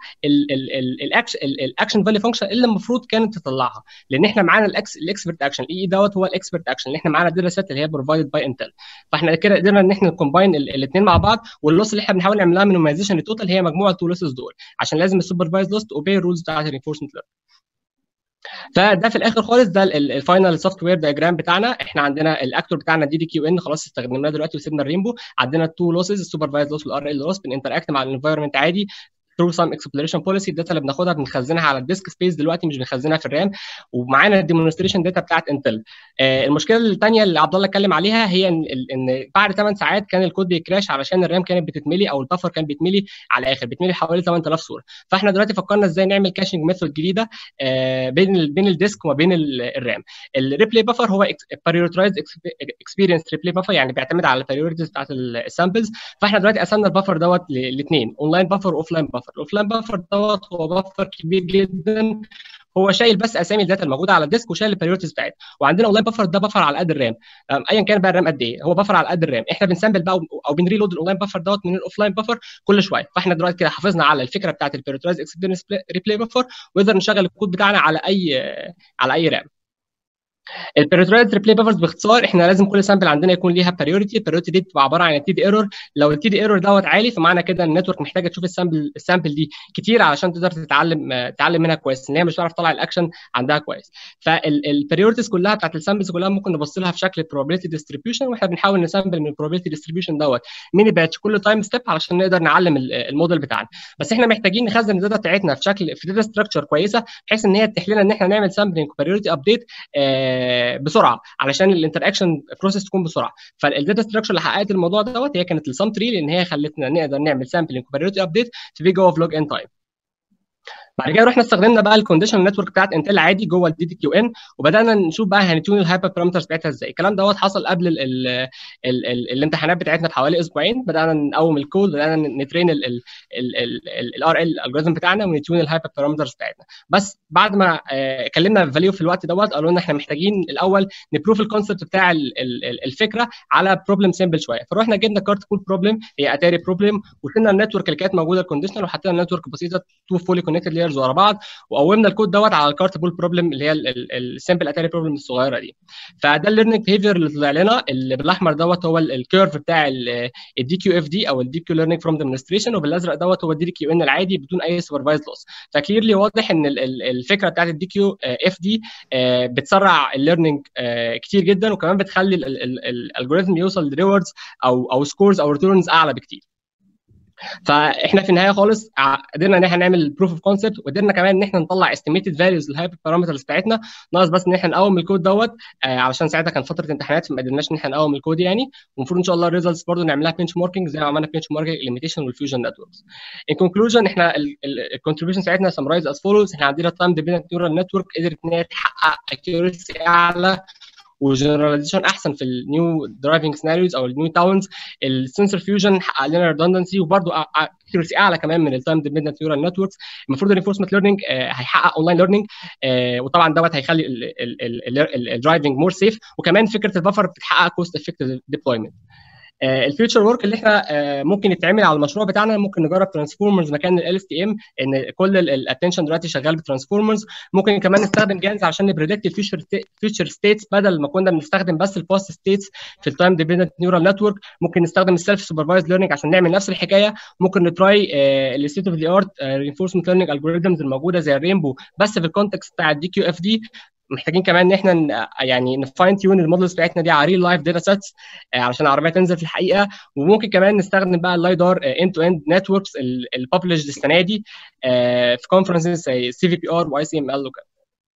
الاكشن فاليو فانكشن اللي المفروض كانت تطلعها، لان احنا معانا الاكسبرت اكشن. اي دوت هو الاكسبرت اكشن اللي احنا معانا الداتا سيت اللي هي بروفايدد باي انتل. فاحنا كده قدرنا ان احنا نكومباين الاثنين مع بعض. واللوس اللي احنا بنحاول نعملها مينيمايزيشن للتوتال هي مجموعه التو لوسز دول، عشان لازم السوبرفايز لوس اوبي الرولز بتاعت الرينفورسمنت ليرنينج. فده في الاخر خالص ده الفاينل سوفت وير دايجرام بتاعنا. احنا عندنا الاكتور بتاعنا دي دي كيو ان خلاص استخدمناه دلوقتي وسيبنا الرينبو. عندنا التو لوسز السوبرفايز لوس والار ال لوس، بنinteract مع الانفايرمنت عادي through some exploration policy. الداتا اللي بناخدها بنخزنها على الديسك سبيس دلوقتي، مش بنخزنها في الرام. ومعانا الديمونستريشن داتا بتاعت انتل. المشكله الثانيه اللي عبد الله اتكلم عليها هي ان بعد 8 ساعات كان الكود بيكراش علشان الرام كانت بتتملي او البفر كان بيتملي على الاخر، بيتملي حوالي 8000 صوره. فاحنا دلوقتي فكرنا ازاي نعمل كاشنج ميثود جديده بين الديسك وما بين الرام. الريبلاي بفر هو بريورتايز اكسبيرينس ريبلاي بفر، يعني بيعتمد على البريورتيز بتاعت السامبلز. فاحنا دلوقتي قسمنا البفر دوت لاثنين، اونلاين بفر واوف لاين بفر. الاوفلاين بفر دوت هو بفر كبير جدا، هو شايل بس اسامي الداتا الموجوده على الديسك وشايل البريورتيز بتاعتها. وعندنا اونلاين بفر ده بفر على قد الرام، ايا كان بقى الرام قد ايه، هو بفر على قد الرام. احنا بنسامبل بقى او بنريلود الاونلاين بفر دوت من الاوفلاين بفر كل شويه. فاحنا دلوقتي كده حافظنا على الفكره بتاعت البريورتايز اكسبيرينس ريبلاي بفر، ونقدر نشغل الكود بتاعنا على اي رام. البريورتايز ريبلاي بفرز باختصار، احنا لازم كل سامبل عندنا يكون ليها بريورتي. البريورتي دي بتبقى عباره عن التي دي ايرور. لو التي دي ايرور دوت عالي فمعنى كده ان النتورك محتاجه تشوف السامبل دي كتير علشان تقدر تتعلم منها كويس، ان هي مش هتعرف تطلع الاكشن عندها كويس. فالبريورتيز كلها بتاعت السامبلز كلها ممكن نبص لها في شكل probability distribution، واحنا بنحاول نسامبل من probability distribution دوت ميني باتش كل تايم ستيب علشان نقدر نعلم الموديل بتاعنا. بس احنا محتاجين نخزن الداتا بتاعتنا في داتا ستراكشر كويسه، بحيث ان هي تتيح لنا ان احنا نعمل سامبلنج بريورتي ابديت بسرعه علشان الانتراكشن بروسيس تكون بسرعه. فالداتا ستراكشر اللي حققت الموضوع دوت هي كانت السم تري، لان هي خلتنا نقدر نعمل سامبلنج كوبريتي ابديت في بيج اوف لوج ان تايم. بعد كده رحنا استخدمنا بقى الكونديشنال نتورك بتاعت انتل عادي جوه الدي دي كيو ان، وبدانا نشوف بقى هنتيون الهايبر بارامترز بتاعتها ازاي. الكلام دوت حصل قبل الامتحانات بتاعتنا بحوالي اسبوعين. بدانا نقوم الكود، بدانا نترين الار ال الجوريزم بتاعنا ونتيون الهايبر بارامترز بتاعتنا. بس بعد ما كلمنا فاليو في الوقت دوت قالوا لنا احنا محتاجين الاول نبروف الكونسبت بتاع الفكره على بروبلم سيمبل شويه. فروحنا جبنا كارت كول بروبلم، هي اتاري بروبلم، وشلنا النتورك اللي كانت موجوده الكونديشنال وحطينا النتورك بسيطه تو فولي كونكتد لايرز ورا بعض، وقومنا الكود دوت على الكارت بول بروبلم اللي هي السمبل اتاري بروبلم الصغيره دي. فده الليرنينج بيهيفير اللي طلع لنا. اللي بالاحمر دوت هو الكيرف بتاع الدي كيو اف دي او الديب كيو ليرنينج فروم ديمونستريشن، وبالازرق دوت هو الدي كيو ان العادي بدون اي سوبرفايز لوس. فكليرلي واضح ان الفكره بتاعت الدي كيو اف دي بتسرع الليرنينج كتير جدا، وكمان بتخلي الالجوريثم يوصل لريوردز او سكورز او ريتيرنز اعلى بكتير. فاحنا في النهايه خالص قدرنا ان احنا نعمل بروف اوف كونسبت، وقدرنا كمان ان احنا نطلع استيميتد فاليوز للهايبر بارامترز بتاعتنا. ناقص بس ان احنا نقوم الكود دوت علشان ساعتها كان فتره امتحانات فما قدرناش ان احنا نقوم الكود يعني. والمفروض ان شاء الله الريزلتس برضه نعملها بنش ماركينج زي ما عملنا بنش ماركينج ليميتيشن والفيوجن نتوركس. ان كونكلوجن احنا الكونتريبيوشن بتاعتنا سمرايز از فولوز. احنا عندنا تايم ديبندنت نيورال نتورك قدرت ان هي تحقق اكيورسي اعلى وجنراليزيشن احسن في النيو درايفنج سيناريوز او النيو تاونز. السنسور فيوجن حقق لنا ريدندنسي وبرده اكيورسي اعلى كمان من التايم ديبندنت نيورال نتوركس. المفروض الرينفورسمنت ليرنينج هيحقق اونلاين ليرنينج، وطبعا دوت هيخلي الدرايفنج مور سيف، وكمان فكره البفر بتحقق كوست افكتيف ديبلويمنت. الفيوتشر ورك اللي احنا ممكن يتعمل على المشروع بتاعنا، ممكن نجرب ترانسفورمرز مكان ال تي ام، ان كل الاتنشن دلوقتي شغال بترانسفورمرز. ممكن كمان نستخدم جانز عشان نبريدكت الفيوتشر ستيتس بدل ما كنا بنستخدم بس الباست ستيتس في التايم ديبندنت نيورال نتورك. ممكن نستخدم السيلف سوبرفايزد ليرنينج عشان نعمل نفس الحكايه. ممكن نتراي الستيت اوف ذا ارت رينفورسمنت ليرنينج الجوريزمز الموجوده زي الرينبو بس في الكونتكست بتاع الدي كيو اف دي. محتاجين كمان ان احنا يعني نفاين تيون المودلز بتاعتنا دي على ريل لايف داتا سيتس علشان العربيه تنزل في الحقيقه. وممكن كمان نستخدم بقى اللايدار اند تو اند نتوركس الببلشد السنه دي في كونفرنسز زي سي في بي ار واي سي ام ال وكده.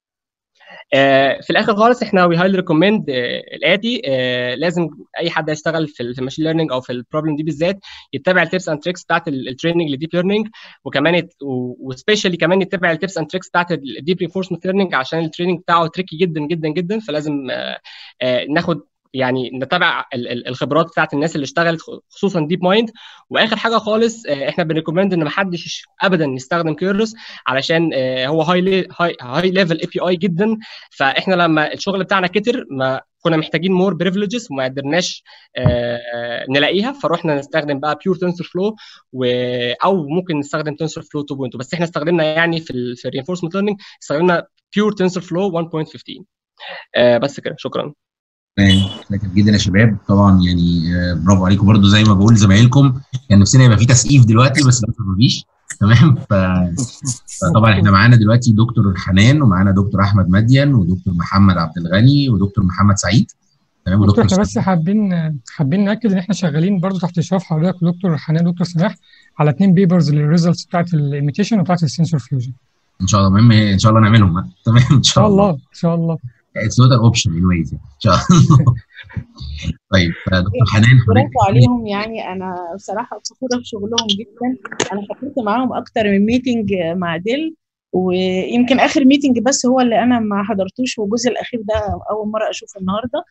في الاخر خالص احنا وي هايلي ريكومند الاتي. لازم اي حد يشتغل في الماشين ليرنينج او في البروبلم دي بالذات يتبع التيبس اند تريكس بتاعت التريننج للديب ليرنينج، وكمان وسبيشالي كمان يتبع التيبس اند تريكس بتاعت الديب رينفورسمنت ليرنينج عشان التريننج بتاعه تريكي جدا جدا جدا. فلازم ناخد يعني نتابع الخبرات بتاعت الناس اللي اشتغلت خصوصا ديب مايند. واخر حاجه خالص احنا بنريكومند ان ما حدش ابدا يستخدم كيرلس علشان هو هاي ليفل اي بي اي جدا. فاحنا لما الشغل بتاعنا كتر ما كنا محتاجين مور بريفليجز وما قدرناش نلاقيها، فروحنا نستخدم بقى بيور تنسور فلو او ممكن نستخدم تنسور فلو 2.2. بس احنا استخدمنا يعني في الرينفورسمنت ليرنينج استخدمنا بيور تنسور فلو 1.15. بس كده، شكرا. شاكر جدا يا شباب. طبعا يعني برافو عليكم برضو زي ما بقول زمايلكم. كان نفسنا يبقى في تسقيف دلوقتي بس ما فيش. تمام. فطبعا احنا معانا دلوقتي دكتور حنان ومعانا دكتور احمد مدين ودكتور محمد عبد الغني ودكتور محمد سعيد. تمام. دكتور احنا بس حابين ناكد ان احنا شغالين برضو تحت اشراف حضرتك ودكتور حنان ودكتور سماح على 2 بيبرز للريزلتس بتاعت الايميتيشن وبتاعت السنسور فيوجن. ان شاء الله. المهم ان شاء الله نعملهم. تمام ان شاء الله. ان شاء الله. It's not an option anyways. ان شاء الله. طيب دكتور حنان برافو عليهم. يعني انا بصراحه فخوره بشغلهم جدا. انا حضرت معاهم اكتر من ميتنج مع ديل، ويمكن اخر ميتنج بس هو اللي انا ما حضرتوش، والجزء الاخير ده اول مره اشوفه النهارده.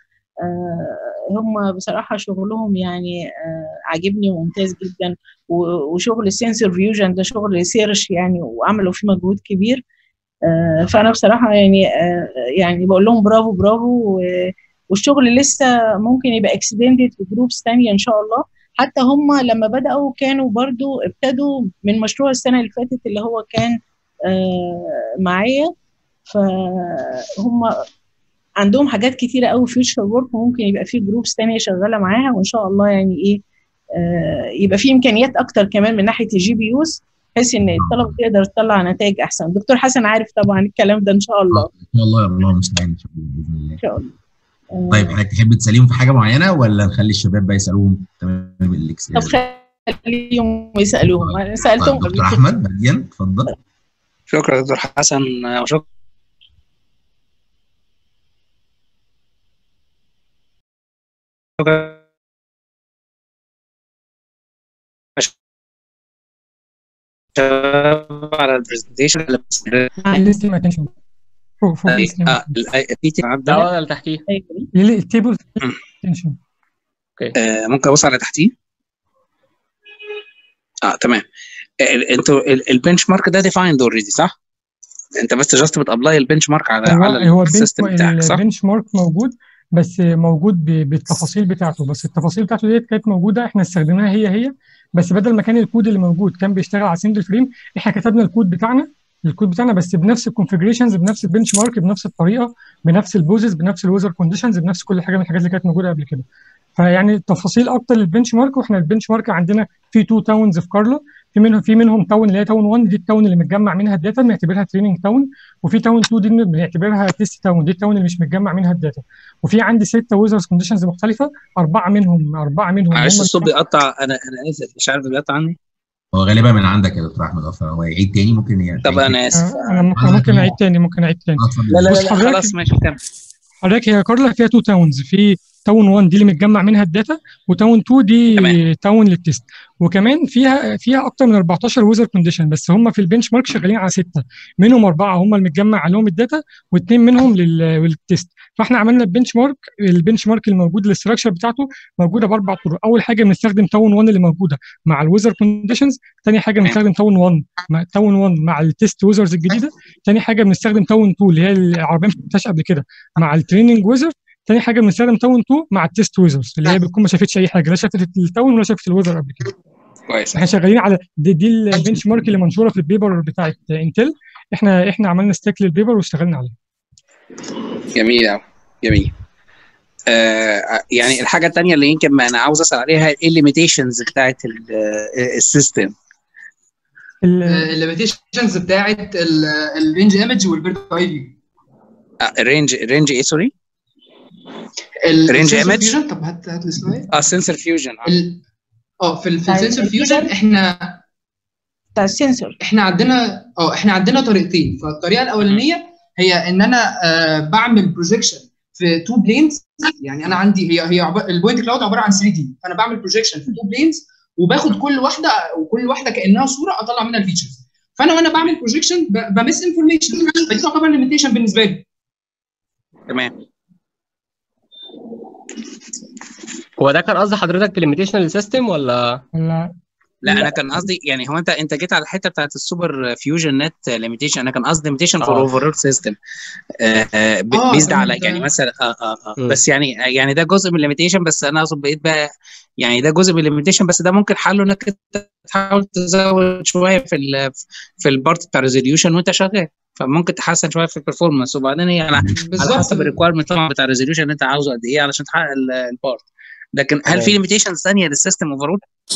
هم بصراحه شغلهم يعني عاجبني وممتاز جدا. وشغل السنسور فيوجن ده شغل سيرش يعني، وعملوا فيه مجهود كبير. فانا بصراحه يعني بقول لهم برافو برافو. والشغل لسه ممكن يبقى اكسدندد في جروبس ثانيه ان شاء الله. حتى هم لما بداوا كانوا برضو ابتدوا من مشروع السنه اللي فاتت اللي هو كان معايا. فهم عندهم حاجات كتيره قوي فيوتشر ورك، وممكن يبقى في جروبس ثانيه شغاله معاها، وان شاء الله يعني ايه يبقى في امكانيات اكتر كمان من ناحيه الجي بي يوز، بحيث ان الطلبه تقدر تطلع نتائج احسن. دكتور حسن عارف طبعا الكلام ده ان شاء الله. ان شاء الله. الله المستعان. ان شاء الله باذن الله. ان شاء الله. طيب حضرتك تحب تساليهم في حاجه معينه ولا نخلي الشباب بقى يسالوهم؟ تمام. طب خليهم يسالوهم. انا سالتهم قبل دكتور احمد مدين اتفضل. شكرا دكتور حسن وشكرا على البرزنتيشن الليستنج اتنشن فوق الليستنج ده ولا اللي تحتيه؟ التيبل اتنشن. ممكن ابص على تحتيه. تمام. انتوا البنش مارك ده ديفايند اوريدي صح؟ انت بس جاست بتابلاي البنش مارك على هو السيستم بتاعك صح؟ البنش مارك موجود، بس موجود بالتفاصيل بتاعته، بس التفاصيل بتاعته ديت كانت موجوده، احنا استخدمناها هي بس بدل ما كان الكود اللي موجود كان بيشتغل على سنجل فريم، احنا كتبنا الكود بتاعنا بس بنفس الكونفجريشنز، بنفس البنش مارك، بنفس الطريقه، بنفس البوزز، بنفس الويزر كونديشنز، بنفس كل حاجه من الحاجات اللي كانت موجوده قبل كده. فيعني تفاصيل اكتر للبنش مارك. واحنا البنش مارك عندنا في 2 تاونز في كارلا، في منهم تاون اللي هي تاون 1 دي التاون اللي متجمع منها الداتا بنعتبرها تريننج تاون، وفي تاون 2 دي بنعتبرها تيست تاون دي التاون اللي مش متجمع منها الداتا. وفي عندي 6 ويزرز كونديشنز مختلفه، اربعه منهم معلش هم الصوت بيقطع، انا اسف مش عارف بيقطع عني. هو غالبا من عندك يا دكتور احمد، هو يعيد تاني ممكن يعني. طب انا اسف. انا ممكن اعيد تاني لا خلاص ماشي كمل. حضرتك هي كارلا فيها 2 تاونز، في تاون 1 دي اللي متجمع منها الداتا، وتاون 2 دي تمام. تاون للتيست. وكمان فيها اكتر من 14 ويزر كونديشن، بس هم في البنش مارك شغالين على 6 منهم 4 هم اللي متجمع عليهم الداتا، واثنين منهم للتيست. فاحنا عملنا البنش مارك الموجود الاستراكشر بتاعته موجوده باربع طرق. اول حاجه بنستخدم تاون 1 اللي موجوده مع الويزر كونديشنز، ثاني حاجه بنستخدم تاون 1 مع التيست ويزرز الجديده، ثاني حاجه بنستخدم تاون 2 اللي هي العربيه ما شفتهاش قبل كده مع التريننج ويزر، ثاني حاجه بنستخدم تاون 2 مع التيست ويزرز اللي هي بتكون ما شافتش اي حاجه، لا شافت التاون ولا شافت الويزر قبل كده. كويس. احنا شغالين على دي البنش مارك اللي منشوره في البيبر بتاعت انتل، احنا عملنا ستيك للبيبر واشتغلنا عليه. جميل قوي جميل. يعني الحاجه الثانيه اللي يمكن ما انا عاوز اسال عليها ايه الليميتيشنز بتاعت السيستم؟ الليميتيشنز بتاعت الرينج ايمج والبيرد اي في. الرينج ايه سوري؟ الرينج ايمج. طب هات السلايد. سنسور فيوجن. في السنسور فيوجن احنا بتاع السنسور احنا عندنا طريقتين. فالطريقه الاولانيه هي ان انا بعمل بروجيكشن في 2 بلينز. يعني انا عندي هي البوينت كلاود عباره عن 3 دي، فانا بعمل بروجيكشن في 2 بلينز وباخد كل واحده كانها صوره اطلع منها الفيتشرز. وانا بعمل بروجيكشن بمس انفورميشن، فدي تعتبر ليميتيشن بالنسبه لي. تمام. هو ده كان قصد حضرتك في ليميتيشن للسيستم ولا؟ لا انا كان قصدي يعني هو انت جيت على الحته بتاعت السوبر فيوجن نت ليميتيشن، انا كان قصدي ليميتيشن فور اوفرول سيستم بيزد على يعني مثلا بس يعني ده جزء من الليميتيشن، بس انا اقصد بقيت بقى يعني ده جزء من الليميتيشن، بس ده ممكن حله انك تحاول تزود شويه في البارت بتاع الريزوليوشن وانت شغال، فممكن تحسن شويه في البرفورمانس. وبعدين هي على حسب الريكويرمنت طبعا بتاع الريزوليوشن اللي انت عاوزه قد ايه علشان تحقق البارت. لكن هل في ليميتيشنز ثانيه للسيستم اوفرول؟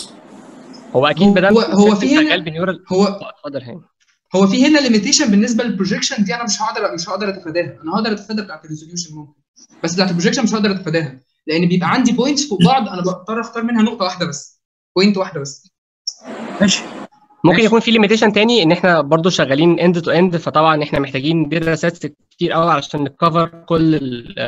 هو اكيد بدل هو في هنا اتفضل هنا. هو في هنا ليميتيشن بالنسبه للبروجيكشن دي، انا مش هقدر اتفاداها. انا هقدر اتفادى بتاعت الريزوليوشن ممكن، بس بتاعت البروجيكشن مش هقدر اتفاداها، لان بيبقى عندي بوينتس فوق بعض انا بضطر اختار منها نقطه واحده بس، بوينت واحده بس. ماشي. ممكن يكون في ليميتيشن تاني ان احنا برضو شغالين اند تو اند، فطبعا احنا محتاجين داتا سيتس كتير قوي علشان نكفر كل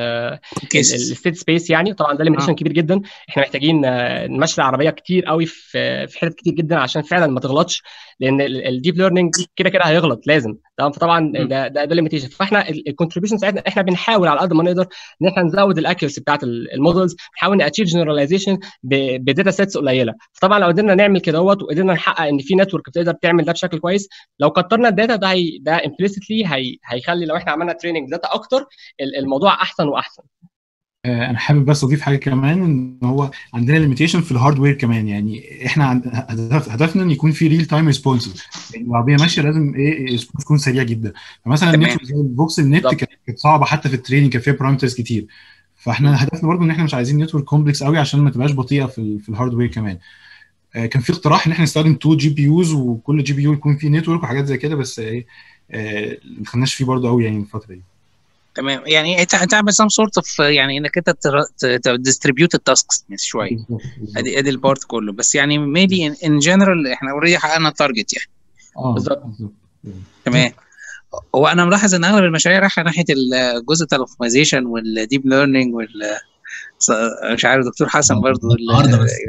الستيت سبيس. يعني طبعا ده ليميتيشن كبير جدا، احنا محتاجين نمشي العربيه كتير قوي في حتت كتير جدا عشان فعلا ما تغلطش، لان الديب ليرنينج كده هيغلط لازم. تمام. فطبعا ده ليميتيشن. فاحنا الكونتريبيوشن بتاعتنا احنا بنحاول على قد ما نقدر ان احنا نزود الاكيورسي بتاعت المودلز، نحاول ناتشيف جنراليزيشن بداتا سيتس قليله. فطبعا لو قدرنا نعمل كده وقدرنا نحقق ان في نتورك بتقدر تعمل ده بشكل كويس، لو كترنا الداتا ده امبليسيتلي هيخلي لو احنا عملنا تريننج داتا اكتر الموضوع احسن واحسن. انا حابب بس اضيف حاجه كمان، ان هو عندنا ليميتيشن في الهاردوير كمان. يعني احنا هدفنا ان يكون في ريل تايم ريسبونسيف، يعني العربيه ماشيه لازم تكون سريعه جدا. فمثلا النت زي الفوكسل نت كانت صعبه حتى في التريننج، كان فيها بارامترز كتير. فاحنا هدفنا برضو ان احنا مش عايزين نتورك كومبلكس قوي عشان ما تبقاش بطيئه في الهاردوير كمان. كان في اقتراح ان احنا نستخدم 2 جي بي يوز وكل جي بي يو يكون فيه نتورك وحاجات زي كده، بس ما دخلناش فيه برضو قوي يعني الفتره دي. تمام. يعني تعمل سام سورت اوف يعني انك انت تديستريبيوت التاسكس شويه. ادي البارت كله، بس يعني ميبي ان جنرال احنا اوريدي حققنا التارجت يعني. بالظبط. تمام. هو انا ملاحظ ان اغلب المشاريع رايحه ناحيه الجزء بتاع الاوبتمايزيشن والديب ليرنينج مش عارف دكتور حسن برضو النهارده بس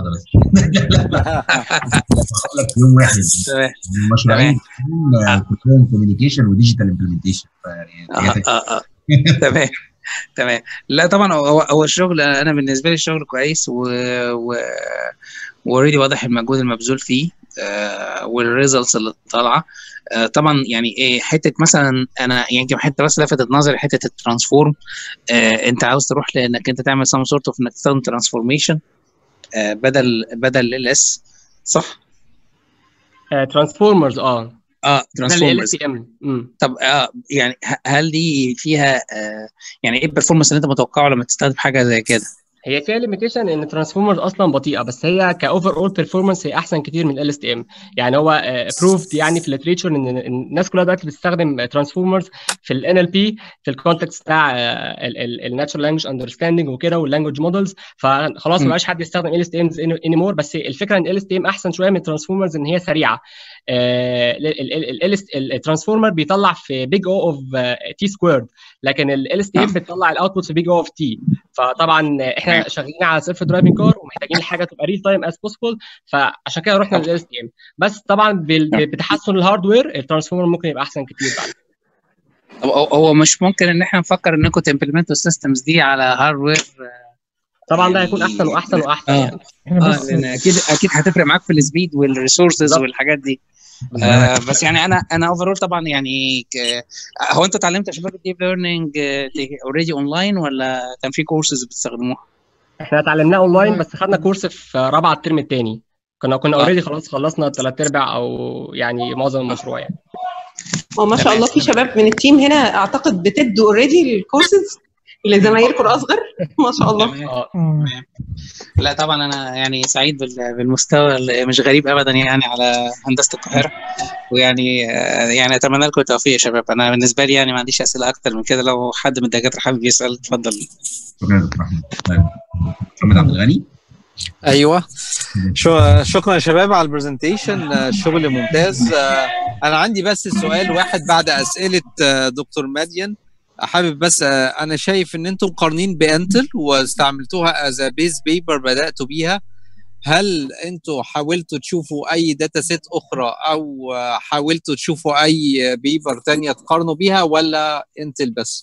لك يوم واحد تمام المشروعين كلهم كوميونيكيشن وديجيتال امبلمنتيشن تمام تمام. لا طبعا هو الشغل، انا بالنسبه لي الشغل كويس واوريدي واضح المجهود المبذول فيه والريزلتس اللي طالعه. طبعا يعني ايه حته مثلا انا يمكن حته بس لفتت نظري حته الترانسفورم. انت عاوز تروح لانك انت تعمل سام سورت اوف انك تستخدم ترانسفورميشن بدل ال اس، صح؟ ترانسفورمرز ترانسفورمرز. طب يعني هل دي فيها يعني ايه البرفورمانس اللي انت متوقعه لما تستخدم حاجه زي كده؟ هي فيها ليميتيشن ان ترانسفورمرز اصلا بطيئه، بس هي كاوفر اول بيرفورمانس هي احسن كتير من ال اس تي ام. يعني هو ابروفد يعني في الليتريتشر ان الناس كلها دلوقتي بتستخدم ترانسفورمرز في ال NLP في الكونتكست بتاع الناتشرال لانجوج اندرستاندنج وكده واللانجوج مودلز، فخلاص ما بقاش حد يستخدم ال اس تي امز اني مور. بس الفكره ان ال اس تي ام احسن شويه من الترانسفورمرز ان هي سريعه. الترانسفورمر بيطلع في بيج او اوف تي سكويرد، لكن ال اس تي ام بتطلع الاوتبوت في بيج او اوف تي. فطبعا احنا شغالين على سيلف درايفنج كار ومحتاجين الحاجه تبقى ريل تايم از بوسيبل، فعشان كده رحنا لل اس تي ام. بس طبعا بتحسن الهاردوير الترانسفورمر ممكن يبقى احسن كتير بعد. هو مش ممكن ان احنا نفكر انكم تمبلمنتوا السيستمز دي على هاردوير؟ طبعا ده هيكون احسن واحسن واحسن يعني. لان اكيد هتفرق معاك في السبيد والريسورسز والحاجات دي. بس يعني انا اوفرول طبعا يعني هو انتوا اتعلمتوا يا شباب الديب ليرنينج اوريدي اونلاين ولا كان في كورسز بتستخدموها؟ احنا اتعلمناه اونلاين، بس خدنا كورس في رابعه الترم الثاني. كنا اوريدي خلاص خلصنا 3/4 او يعني معظم المشروع يعني. ما شاء الله في شباب من التيم هنا اعتقد بتدوا اوريدي الكورسز لزمايلكم الاصغر ما شاء الله. لا طبعا انا يعني سعيد بالمستوى اللي مش غريب ابدا يعني على هندسه القاهره، ويعني اتمنى لكم التوفيق يا شباب. انا بالنسبه لي يعني ما عنديش اسئله اكتر من كده، لو حد من الدكاتره حابب يسال اتفضل. شكرا يا دكتور احمد. محمد عبد الغني. ايوه شكرا يا شباب على البرزنتيشن، شغل ممتاز. انا عندي بس سؤال واحد بعد اسئله دكتور مادين. حابب بس انا شايف ان انتم مقارنين بانتل واستعملتوها از بيز بيبر بداتوا بيها. هل انتم حاولتوا تشوفوا اي داتا سيت اخرى او حاولتوا تشوفوا اي بيبر ثانيه تقارنوا بيها ولا انتل بس؟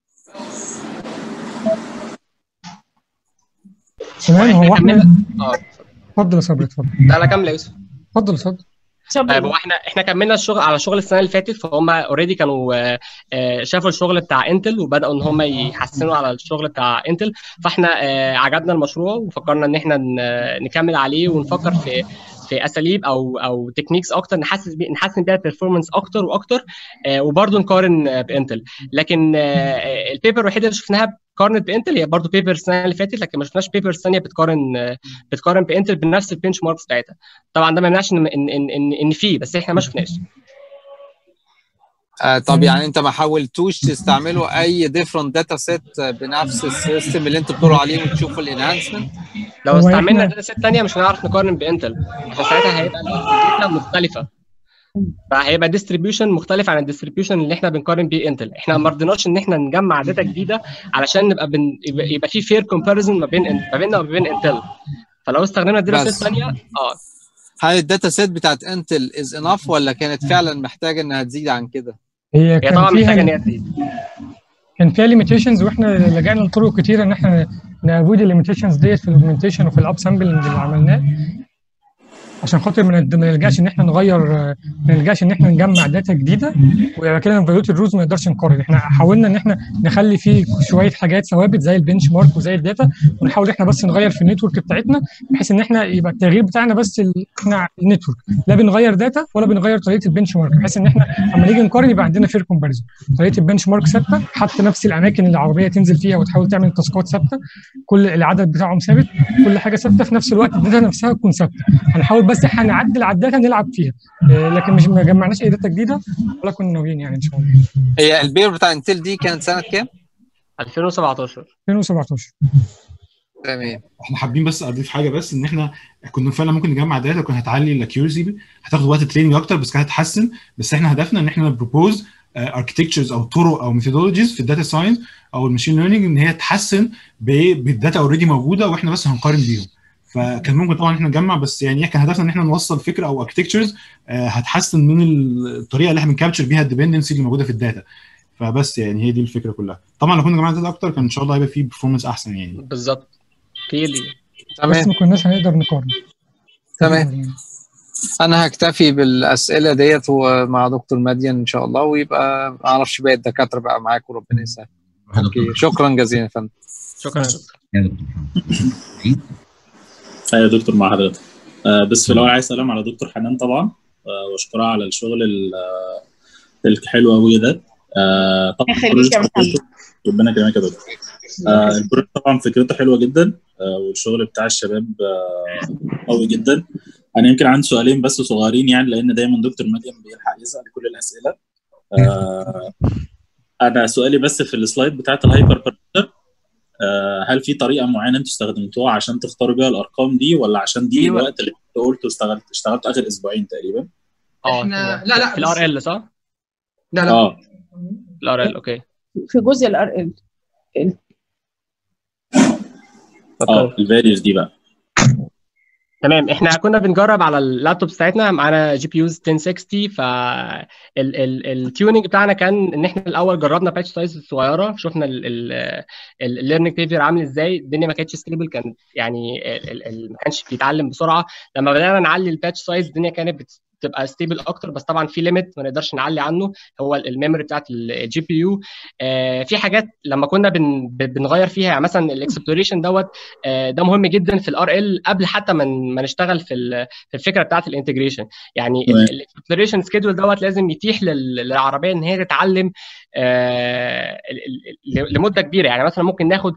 تمام. هو احنا اتفضل يا صبري اتفضل. لا كمل يا يوسف. اتفضل. طيب هو احنا كملنا الشغل على شغل السنه اللي فاتت، فهم اوريدي كانوا شافوا الشغل بتاع انتل وبداوا ان هم يحسنوا على الشغل بتاع انتل، فاحنا عجبنا المشروع وفكرنا ان احنا نكمل عليه ونفكر في اساليب او تكنيكس اكتر نحسن بيها البرفورمانس اكتر واكتر، وبرده نقارن بانتل. لكن البيبر الوحيده اللي شفناها قارنت بانتل هي برضه بيبر السنه اللي فاتت، لكن ما شفناش بيبر ثانيه بتقارن بانتل بنفس البنش ماركس بتاعتها. طبعا ده ما يمنعش ان في، بس احنا ما شفناش. طب يعني انت ما حاولتوش تستعملوا اي ديفرنت داتا سيت بنفس السيستم اللي انتوا بتقولوا عليه وتشوفوا الانهانسمنت؟ لو استعملنا داتا سيت ثانيه مش هنعرف نقارن بانتل، عشان ساعتها هيبقى الداتا مختلفه، فهيبقى ديستريبيوشن مختلف عن الديستريبيوشن اللي احنا بنقارن بيه انتل. احنا ما رضيناش ان احنا نجمع داتا جديده علشان نبقى يبقى في فير كومباريزون ما بيننا وما بين انتل. فلو استخدمنا داتا سيت ثانيه هل الداتا سيت بتاعت انتل از انف ولا كانت فعلا محتاجه انها تزيد عن كده؟ هي طبعا محتاجه ان هي تزيد. كان فيها ليميتيشنز واحنا لجأنا لطرق كتيره ان احنا نافويد الليميتيشنز ديت في الاوجمنتيشن وفي الاب سامبلنج اللي عملناه، عشان خاطر ما نلجاش ان احنا نغير، ما نلجاش ان احنا نجمع داتا جديده ويبقى كده فاليوت الروز ما نقدرش نقارن. احنا حاولنا ان احنا نخلي فيه شويه حاجات ثوابت زي البنش مارك وزي الداتا، ونحاول احنا بس نغير في النتورك بتاعتنا بحيث ان احنا يبقى التغيير بتاعنا بس احنا النتورك، لا بنغير داتا ولا بنغير طريقه البنش مارك، بحيث ان احنا اما نيجي نقارن يبقى عندنا فير كومباريزون. طريقه البنش مارك ثابته، حتى نفس الاماكن اللي العربيه تنزل فيها وتحاول تعمل تاسكات ثابته، كل العدد بتاعهم ثابت، كل حاجه ثابته، في نفس الوقت الداتا نفسها تكون ثابته. هنحاول بس احنا نعدل على الداتا نلعب فيها، لكن مش ما جمعناش اي داتا جديده ولا كنا ناويين يعني ان شاء الله. هي البير بتاع انتل دي كانت سنه كام؟ 2017. تمام. احنا حابين بس اضيف حاجه، بس ان احنا كنا فعلا ممكن نجمع داتا وكانت هتعلي الاكيورسي، هتاخد وقت تريننج اكتر بس كانت هتتحسن. بس احنا هدفنا ان احنا نبروبوز اركتكتشرز او طرق او ميثودولوجيز في الداتا ساينس او الماشين ليرنينج ان هي تحسن بالداتا اوريدي موجوده واحنا بس هنقارن بيهم. فكان ممكن طبعا احنا نجمع، بس يعني كان هدفنا ان احنا نوصل فكره او اركتكتشرز هتحسن من الطريقه اللي احنا بنكابتشر بيها الديبندنسي اللي موجوده في الداتا. فبس يعني هي دي الفكره كلها. طبعا لو كنا جمعنا داتا اكتر كان ان شاء الله هيبقى فيه برفورمانس احسن يعني. بالظبط كليرلي. بس ما كناش هنقدر نقارن. تمام. انا هكتفي بالاسئله ديت مع دكتور مدين ان شاء الله، ويبقى ما اعرفش باقي الدكاتره بقى معاك وربنا يسهل. اوكي شكرا جزيلا يا فندم. شكرا يا دكتور. يا دكتور مع حضرتك. بس في الاول عايز اسلم على دكتور حنان طبعا واشكرها على الشغل الحلو قوي ده. طبعا ربنا يكرمك يا دكتور. البروجكت طبعا فكرته حلوه جدا والشغل بتاع الشباب قوي جدا. انا يمكن عندي سؤالين بس صغيرين يعني، لان دايما دكتور مدين بيلحق يسال كل الاسئله. انا سؤالي بس في السلايد بتاعت الهايبر بارامتر، هل في طريقه معينه انتوا استخدمتوها عشان تختاروا بيها الارقام دي، ولا عشان دي الوقت اللي انتوا قلتوا اشتغلتوا اخر اسبوعين تقريبا؟ احنا لا في الار ال صح؟ لا الار ال اوكي. في جزء الار ال الفاليوز دي بقى. تمام. احنا كنا بنجرب على اللابتوب بتاعتنا، معانا جي بي يوز 1060. التيوننج بتاعنا كان ان احنا الاول جربنا باتش سايز صغيره، شفنا الليرنينج بيهيفير عامل ازاي. الدنيا ما كانتش ستيبل، كان يعني ما كانش بيتعلم بسرعه. لما بدانا نعلي الباتش سايز الدنيا كانت تبقى ستيبل اكتر، بس طبعا في ليميت ما نقدرش نعلي عنه، هو الميموري بتاعت الجي بي يو. في حاجات لما كنا بنغير فيها، يعني مثلا الاكسبلوريشن دوت ده مهم جدا في الار ال قبل حتى ما نشتغل في الفكره بتاعت الانتجريشن. يعني الاكسبلوريشن سكيدول دوت لازم يتيح للعربيه ان هي تتعلم لمده كبيره. يعني مثلا ممكن ناخد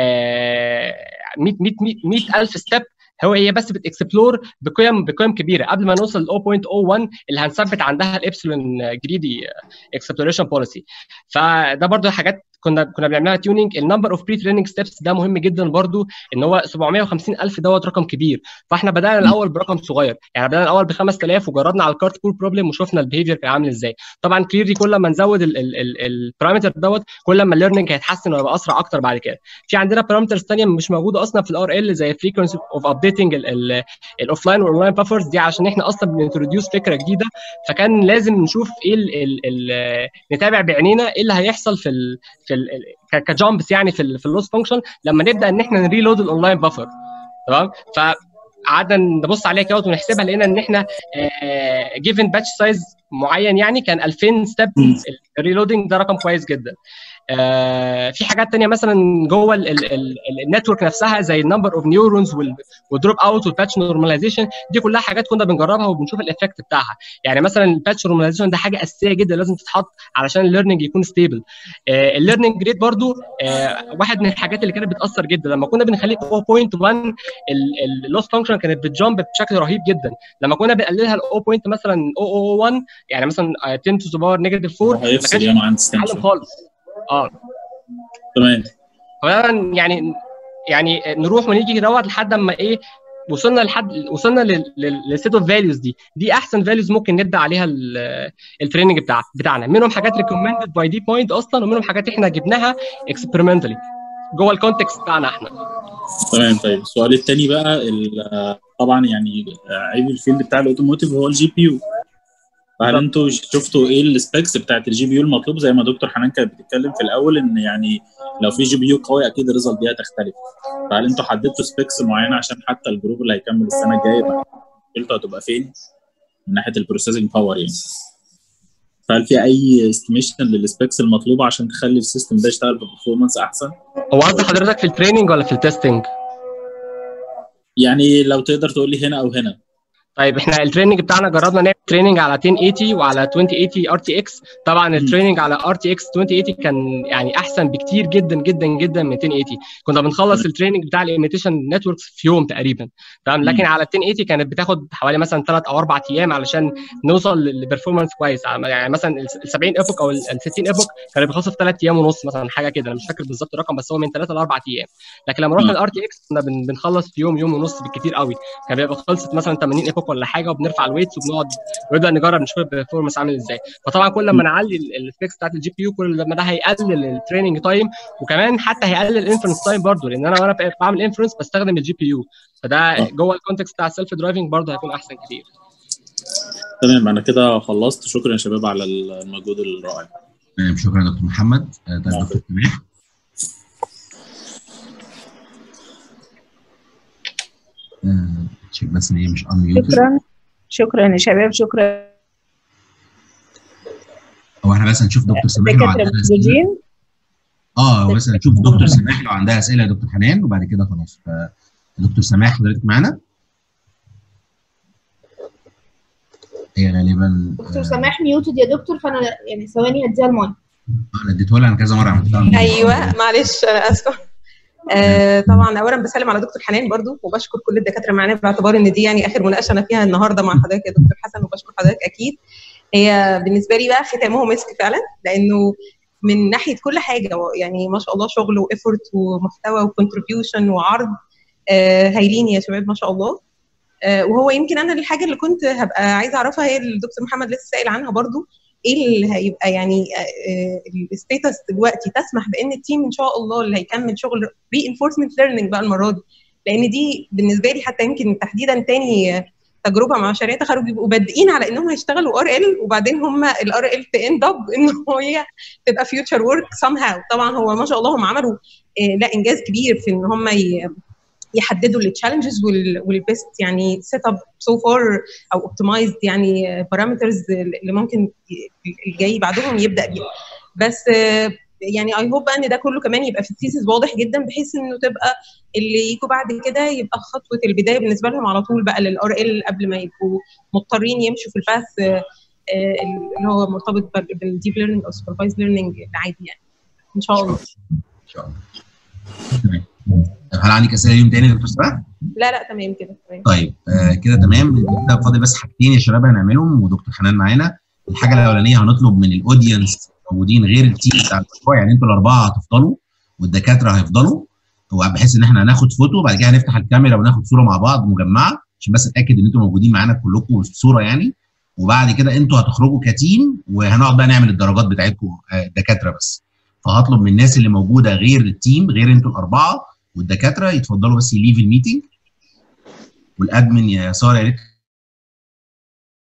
100,000 ستيب، هي بس بتكسبلور بقيم كبيره قبل ما نوصل ل 0.01 اللي هنثبت عندها الابسلون جريدي اكسبلوريشن بوليسي. فده برضو حاجات كنا بنعملها تيوننج. النمبر اوف بري تريننج ستيبس ده مهم جدا برضو، ان هو 750,000 دوت رقم كبير. فاحنا بدانا الاول برقم صغير، يعني بدانا الاول ب 5000 وجربنا على الكارت بول بروبلم وشفنا البيهيفير كان عامل ازاي. طبعا كليرلي كل ما نزود البارامتر دوت كل ما الليرنينج هيتحسن ويبقى اسرع اكتر بعد كده. في عندنا بارامترز ثانيه مش موجوده اصلا في الار ال، زي فريكونسي اوف ابديتنج الاوفلاين والاونلاين بافرز دي، علشان احنا اصلا بننتروديوس فكره جديده. فكان لازم نشوف ايه نتابع بعينينا ايه اللي هيحصل في كجامبس يعني في اللوس فانكشن لما نبدا ان احنا نريلود الاونلاين بافر. تمام. فقعدنا نبص عليها كده ونحسبها، لقينا ان احنا جيفن باتش سايز معين يعني كان 2000 ستيب الريلودنج ده رقم كويس جدا. في حاجات تانية مثلا جوه النتورك نفسها، زي النمبر اوف نيورونز والدروب اوت والباتش نورماليزيشن. دي كلها حاجات كنا بنجربها وبنشوف الايفكت بتاعها. يعني مثلا الباتش نورماليزيشن ده حاجه اساسيه جدا لازم تتحط علشان الليرنينج يكون ستيبل. الليرنينج ريت برضو واحد من الحاجات اللي كانت بتاثر جدا. لما كنا بنخليه 0.1 اللوس فانكشن كانت بتجامب بشكل رهيب جدا. لما كنا بنقللها ل 0. مثلا 0.01 يعني مثلا 10 to the power negative 4 ما كانش بيتعلم خالص. تمام. يعني نروح ونيجي دوت لحد اما ايه وصلنا للسيت اوف فاليوز دي احسن فاليوز ممكن نبدا عليها التريننج بتاعنا. منهم حاجات ريكومندد باي دي بوينت اصلا، ومنهم حاجات احنا جبناها اكسبيرمنتالي جوه الكونتكست بتاعنا احنا. تمام. طيب السؤال الثاني بقى، طبعا يعني عيب الفيلد بتاع الاوتوموتيف هو الجي بي يو. فهل انتوا شفتوا ايه السبيكس بتاعت الجي بي يو المطلوب؟ زي ما دكتور حنان كانت بتتكلم في الاول ان يعني لو في جي بي يو قوي اكيد الريزلت دي هتختلف. فهل انتوا حددتوا سبيكس معينه عشان حتى الجروب اللي هيكمل السنه الجايه مشكلته هتبقى فين من ناحيه البروسيسنج باور يعني؟ فهل في اي استيميشن للسبيكس المطلوبه عشان تخلي السيستم ده يشتغل ببرفورمانس احسن؟ هو قصد حضرتك في التريننج ولا في التستنج؟ يعني لو تقدر تقول لي هنا او هنا. طيب احنا التريننج بتاعنا جربنا نعمل تريننج على 1080 وعلى 2080 ار تي اكس. طبعا التريننج على ار تي اكس 2080 كان يعني احسن بكتير جدا جدا جدا من 1080. كنا بنخلص التريننج بتاع الايميتيشن نتوركس في يوم تقريبا. تمام. لكن على 1080 كانت بتاخد حوالي مثلا 3 أو 4 ايام علشان نوصل لبرفورمانس كويس. يعني مثلا ال 70 ايبوك او ال 60 ايبوك كانت بتخلص في 3 ايام ونص مثلا، حاجه كده. انا مش فاكر بالظبط الرقم، بس هو من 3 ل 4 ايام. لكن لما رحنا الار تي اكس كنا بنخلص في يوم ونص بالكتير قوي. كان بيبقى خلصت مثلا 80 ايبوك بلوك ولا حاجه وبنرفع الويتس وبنقعد ونبدا نجرب نشوف البرفورمانس عامل ازاي. فطبعا كل ما نعلي السبيكس بتاعت الجي بي يو كل ما ده هيقلل التريننج تايم، وكمان حتى هيقلل الانفرنس تايم برضه، لان وانا بعمل انفرنس بستخدم الجي بي يو، فده جوه الكونتكست بتاع السيلف درايفنج برضه هيكون احسن كتير. تمام انا كده خلصت. شكرا يا شباب على المجهود الرائع. تمام شكرا يا دكتور محمد. طيب دكتور سماح. تشيك بس ان هي مش انميوتد. شكرا يا شباب. شكرا. هو احنا بس هنشوف دكتور سماح لو عندها اسئله. بس هنشوف دكتور سماح لو عندها اسئله يا دكتور حنان، وبعد كده خلاص. دكتور سماح حضرتك معانا؟ هي غالبا دكتور سماح ميوتد يا دكتور، فانا يعني ثواني هديها المايك. انا اديته لها كذا مره عملتها. ايوه معلش انا اسفه. طبعا اولا بسلم على دكتور حنان برضو، وبشكر كل الدكاتره معانا باعتبار ان دي يعني اخر مناقشه انا فيها النهارده مع حضرتك يا دكتور حسن، وبشكر حضرتك اكيد. هي بالنسبه لي بقى ختامه مسك فعلا، لانه من ناحيه كل حاجه يعني ما شاء الله شغل وافورت ومحتوى وكونتريبيوشن وعرض هايلين يا شباب ما شاء الله. وهو يمكن انا الحاجه اللي كنت هبقى عايزه اعرفها هي اللي الدكتور محمد لسه سائل عنها برضو، ايه اللي هيبقى يعني الستيتس دلوقتي تسمح بان التيم ان شاء الله اللي هيكمل شغل reinforcement learning بقى المره دي، لان دي بالنسبه لي حتى يمكن تحديدا تاني تجربه مع مشاريع تخرج بيبقوا بادئين على انهم هيشتغلوا ار ال، وبعدين هم الار ال تاند اب ان هي تبقى فيوتشر ورك سام هاو. طبعا هو ما شاء الله هم عملوا لا انجاز كبير في ان هم يحددوا التشالنجز والبيست يعني سيت اب سو فار او اوبتمايزد يعني بارامترز اللي ممكن الجاي بعدهم يبدا بيها. بس يعني اي هوب ان ده كله كمان يبقى في الثيسيس واضح جدا، بحيث انه تبقى اللي يجوا بعد كده يبقى خطوه البدايه بالنسبه لهم على طول بقى للار ال، قبل ما يبقوا مضطرين يمشوا في الباث اللي هو مرتبط بالديب ليرنينج او سوبرفايز ليرنينج العادي يعني ان شاء الله. ان شاء الله. تمام. هل عندك اسئله يوم تاني يا دكتور سماح؟ لا تمام كده تمام. طيب كده تمام. كده فاضل بس حاجتين يا شباب هنعملهم ودكتور حنان معانا. الحاجه الاولانيه هنطلب من الاودينس موجودين غير التيم بتاع المشروع، يعني انتوا الاربعه هتفضلوا والدكاتره هيفضلوا، بحيث ان احنا هناخد فوتو وبعد كده هنفتح الكاميرا وناخد صوره مع بعض مجمعه عشان بس نتاكد ان انتوا موجودين معانا كلكم في الصوره يعني. وبعد كده انتوا هتخرجوا كتيم وهنقعد بقى نعمل الدرجات بتاعتكم الدكاتره بس. فهطلب من الناس اللي موجوده غير التيم غير انتوا الاربعه والدكاتره يتفضلوا بس يليف الميتنج. والادمن يا ساره يا ريت